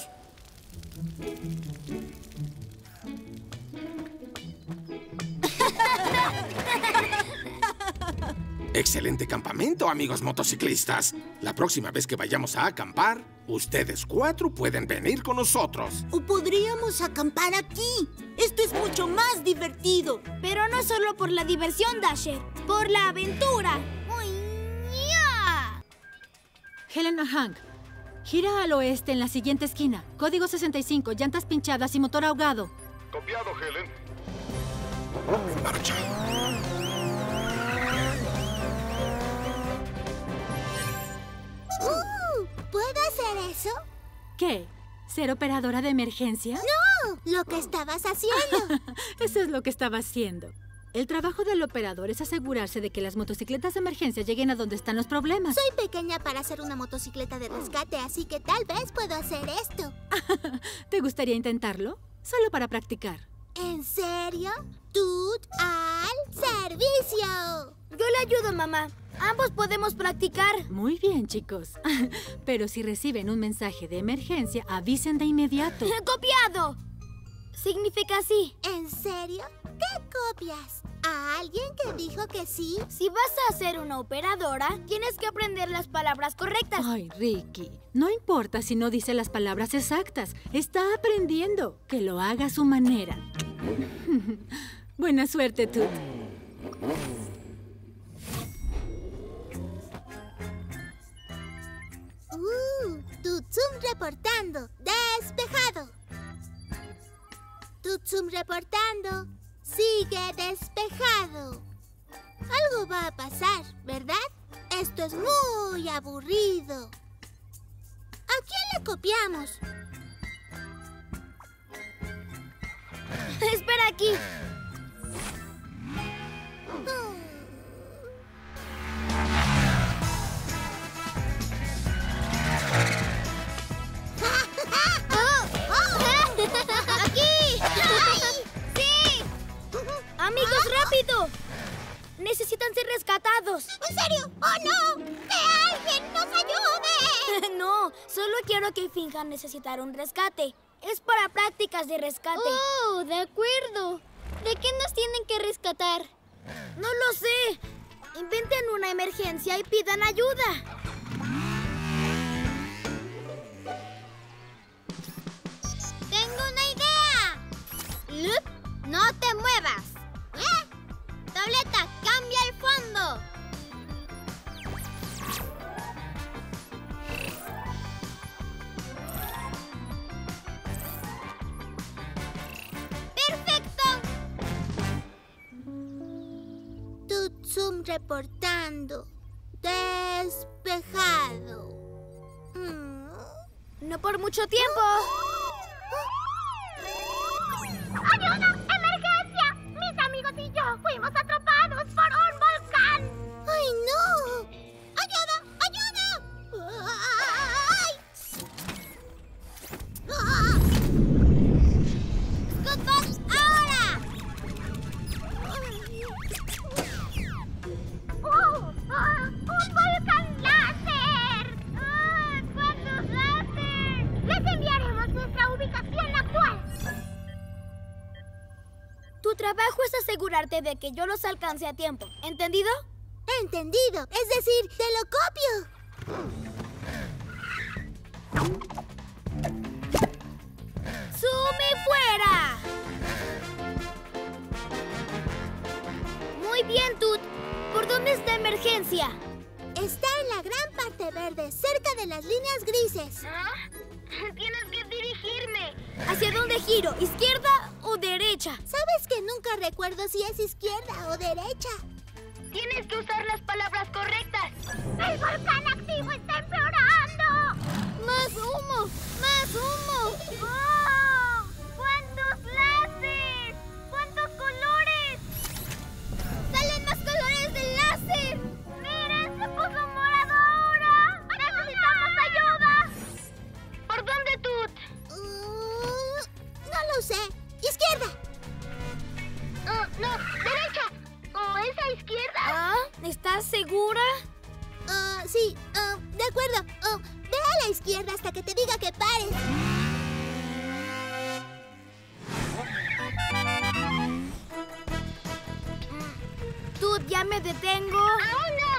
Excelente campamento, amigos motociclistas. La próxima vez que vayamos a acampar, ustedes cuatro pueden venir con nosotros. O podríamos acampar aquí. Esto es mucho más divertido. Pero no solo por la diversión, Dasher. ¡Por la aventura! Helen a Hank, gira al oeste en la siguiente esquina. Código sesenta y cinco, llantas pinchadas y motor ahogado. Copiado, Helen. En marcha. Uh, ¿Puedo hacer eso? ¿Qué? ¿Ser operadora de emergencia? ¡No! Lo que estabas haciendo. Eso es lo que estaba haciendo. El trabajo del operador es asegurarse de que las motocicletas de emergencia lleguen a donde están los problemas. Soy pequeña para hacer una motocicleta de rescate, así que tal vez puedo hacer esto. ¿Te gustaría intentarlo? Solo para practicar. ¿En serio? ¡Tut al servicio! Yo le ayudo, mamá. Ambos podemos practicar. Muy bien, chicos. Pero si reciben un mensaje de emergencia, avisen de inmediato. ¡Copiado! Significa sí. ¿En serio? ¿Qué copias? ¿A alguien que dijo que sí? Si vas a ser una operadora, tienes que aprender las palabras correctas. Ay, Ricky, no importa si no dice las palabras exactas. Está aprendiendo. Que lo haga a su manera. Buena suerte, Tut. Uh, Tutsum reportando. Despejado. Tutsum reportando. Sigue despejado. Algo va a pasar, ¿verdad? Esto es muy aburrido. ¿A quién le copiamos? Espera aquí. ¡Aquí! ¡Sí! ¡Amigos, rápido! Necesitan ser rescatados. ¿En serio? ¡Oh, no! ¡Que alguien nos ayude! No, solo quiero que finjan necesitar un rescate. Es para prácticas de rescate. Oh, de acuerdo. ¿De qué nos tienen que rescatar? No lo sé. Inventen una emergencia y pidan ayuda. ¡Tengo una idea! Loop, no te muevas. ¿Eh? Tableta, cambia el fondo. ¡Perfecto! Tutsum reportando. Despejado. Mm. No por mucho tiempo. ¡Ayuda! ¡Emergencia! Mis amigos y yo fuimos atrapados por un volcán. ¡Ay, no! ¡Ayuda! ¡Ayuda! ¡Ay! ¡Ah! ¡Scootbus, ahora! ¡Oh! ¡Ah! ¡Un volcán láser! ¡Ah! ¡Cuántos láser! Les enviaremos nuestra ubicación actual. Tu trabajo es asegurarte de que yo los alcance a tiempo. ¿Entendido? Entendido. Es decir, te lo copio. ¡Sume fuera! Muy bien, Tut. ¿Por dónde está emergencia? Está en la gran parte verde, cerca de las líneas grises. Tienes que dirigirme. ¿Hacia dónde giro? ¿Izquierda o derecha? ¿Sabes que nunca recuerdo si es izquierda o derecha? Tienes que usar las palabras correctas. ¡El volcán activo está empeorando! ¡Más humo! ¡Más humo! ¡Oh! ¡Cuántos láser! ¡Cuántos colores! ¡Salen más colores del láser! ¡Miren! ¡Se puso morado ahora! ¡Necesitamos ayuda! ¿Por dónde, Tut? Uh, no lo sé. ¡Izquierda! Uh, no, derecha. ¿O es a izquierda? ¿Ah? ¿Estás segura? Uh, sí, uh, de acuerdo. Uh, ve a la izquierda hasta que te diga que pares. Tut, ya me detengo. ¡Aún no!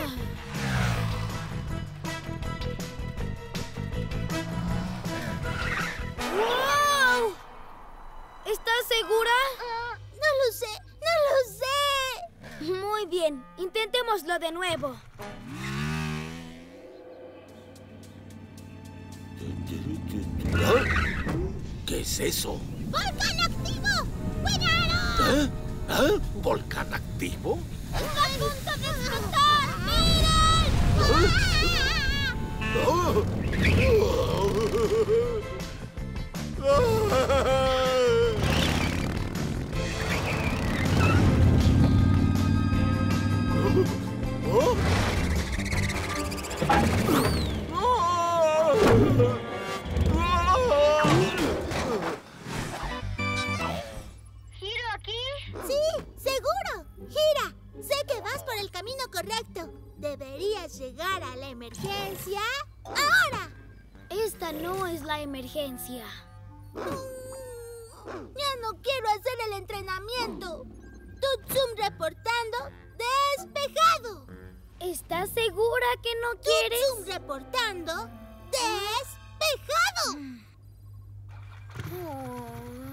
¡Wow! ¿Estás segura? Uh, no lo sé, no lo sé. Muy bien, intentémoslo de nuevo. ¿Qué es eso? ¡Volcán activo! ¡Cuidado! ¿Eh? ¿Eh? ¿Volcán activo? ¡Está a punto de explotar! ¡Miren! ¿Giro aquí? Sí, seguro. Gira. Sé que vas por el camino correcto. Deberías llegar a la emergencia ahora. Esta no es la emergencia. Ya no quiero hacer el entrenamiento. Tutsum reportando despejado. ¿Estás segura que no quieres? Tutsum reportando despejado. Oh.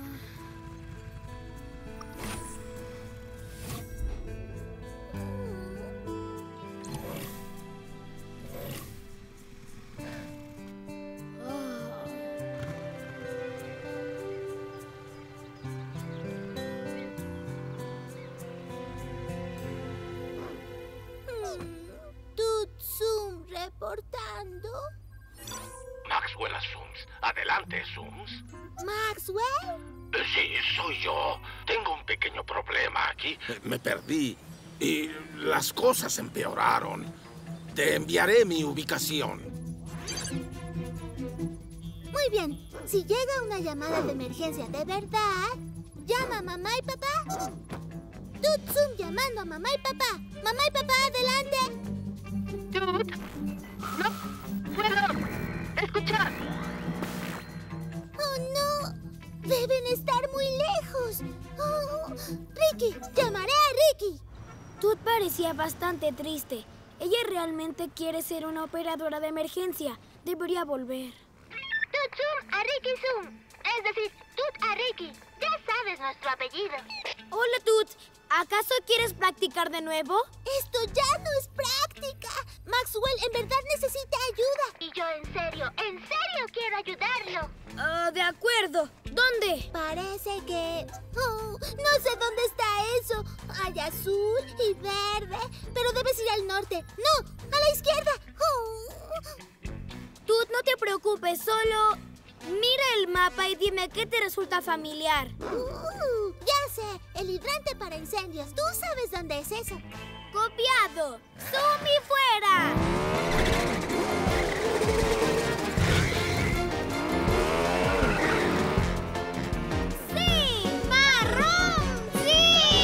Tutsum reportando. Maxwell Sums. Adelante, Sums. ¿Maxwell? Sí, soy yo. Tengo un pequeño problema aquí. Me perdí y las cosas empeoraron. Te enviaré mi ubicación. Muy bien. Si llega una llamada de emergencia de verdad, llama a mamá y papá. Tutsum llamando a mamá y papá. Mamá y papá, adelante. Tut, no puedo escuchar. Oh, no. Deben estar muy lejos. Oh, Ricky, llamaré a Ricky. Tut parecía bastante triste. Ella realmente quiere ser una operadora de emergencia. Debería volver. Tutsum a Ricky Zoom. Es decir, Tut a Ricky. Ya sabes nuestro apellido. Hola, Tut. ¿Acaso quieres practicar de nuevo? Esto ya no es práctica. Maxwell en verdad necesita ayuda. Y yo en serio, en serio quiero ayudarlo. Uh, de acuerdo. ¿Dónde? Parece que... Oh, no sé dónde está eso. Hay azul y verde, pero debes ir al norte. ¡No! ¡A la izquierda! Oh. Tut, no te preocupes, solo... mira el mapa y dime qué te resulta familiar. Uh, ya sé, el hidrante para incendios. ¿Tú sabes dónde es eso? ¡Copiado! ¡Zoom y fuera! ¡Sí! ¡Marrón! ¡Sí!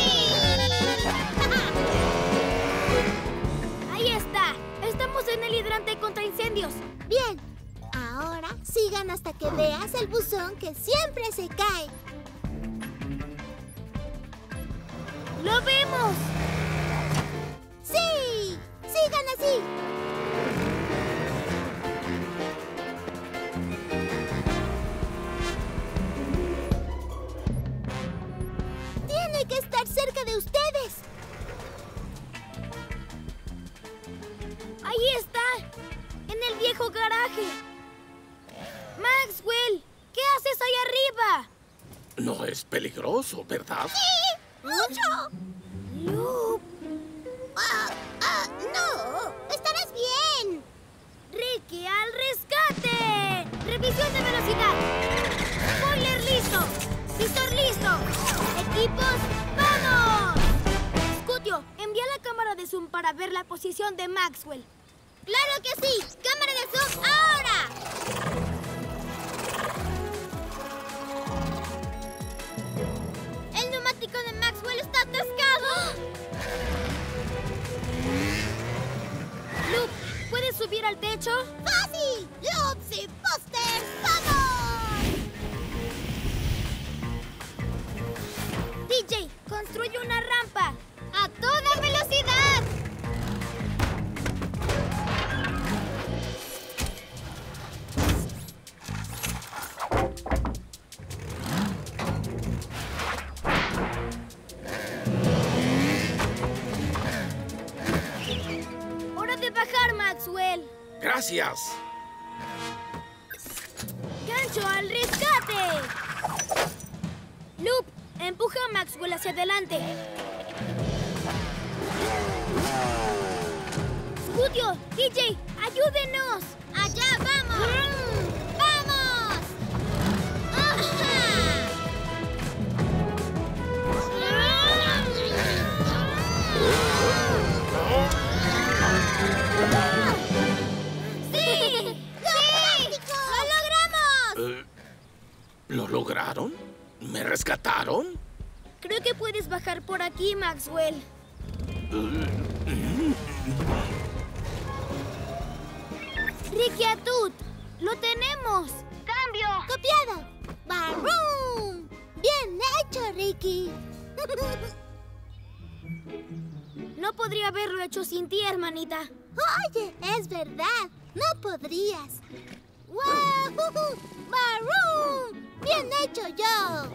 Ahí está. Estamos en el hidrante contra incendios. Bien. Ahora sigan hasta que veas el buzón que siempre se cae. ¡Lo vemos! ¡Sí! ¡Sigan así! Tiene que estar cerca de ustedes. Ahí está, en el viejo garaje. Maxwell, ¿qué haces ahí arriba? No es peligroso, ¿verdad? ¡Sí! ¡Mucho! Loop. Ah, ah, no. Estarás bien. Ricky, al rescate. Revisión de velocidad. Spoiler listo. Visor listo. Equipos, ¡vamos! Scutio, envía la cámara de zoom para ver la posición de Maxwell. ¡Claro que sí! ¡Cámara de zoom ahora! ¡El neumático de Maxwell está atascado! Loop, ¿puedes subir al techo? ¡Fácil! ¡Loops y Busters! ¡Vamos! D J, construye una rampa. ¡A toda velocidad! ¡Hora de bajar, Maxwell! Gracias. ¡Gancho al rescate! Loop, empuja a Maxwell hacia adelante. Scutio, D J, ayúdenos. ¡Allá vamos! ¡Vamos! ¡Ajá! ¡Sí! ¡Sí! ¡Lo logramos! Eh, ¿Lo lograron? ¿Me rescataron? Creo que puedes bajar por aquí, Maxwell. Ricky Atut, ¡lo tenemos! ¡Cambio! ¡Copiado! ¡Barum! ¡Bien hecho, Ricky! No podría haberlo hecho sin ti, hermanita. Oye, es verdad. No podrías. ¡Wow! ¡Barum! ¡Bien hecho yo!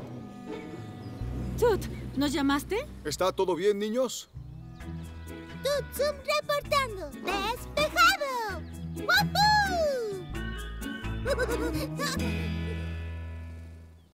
Tut, ¿nos llamaste? ¿Está todo bien, niños? Tutsum reportando. ¡Despejado! ¡Wahoo!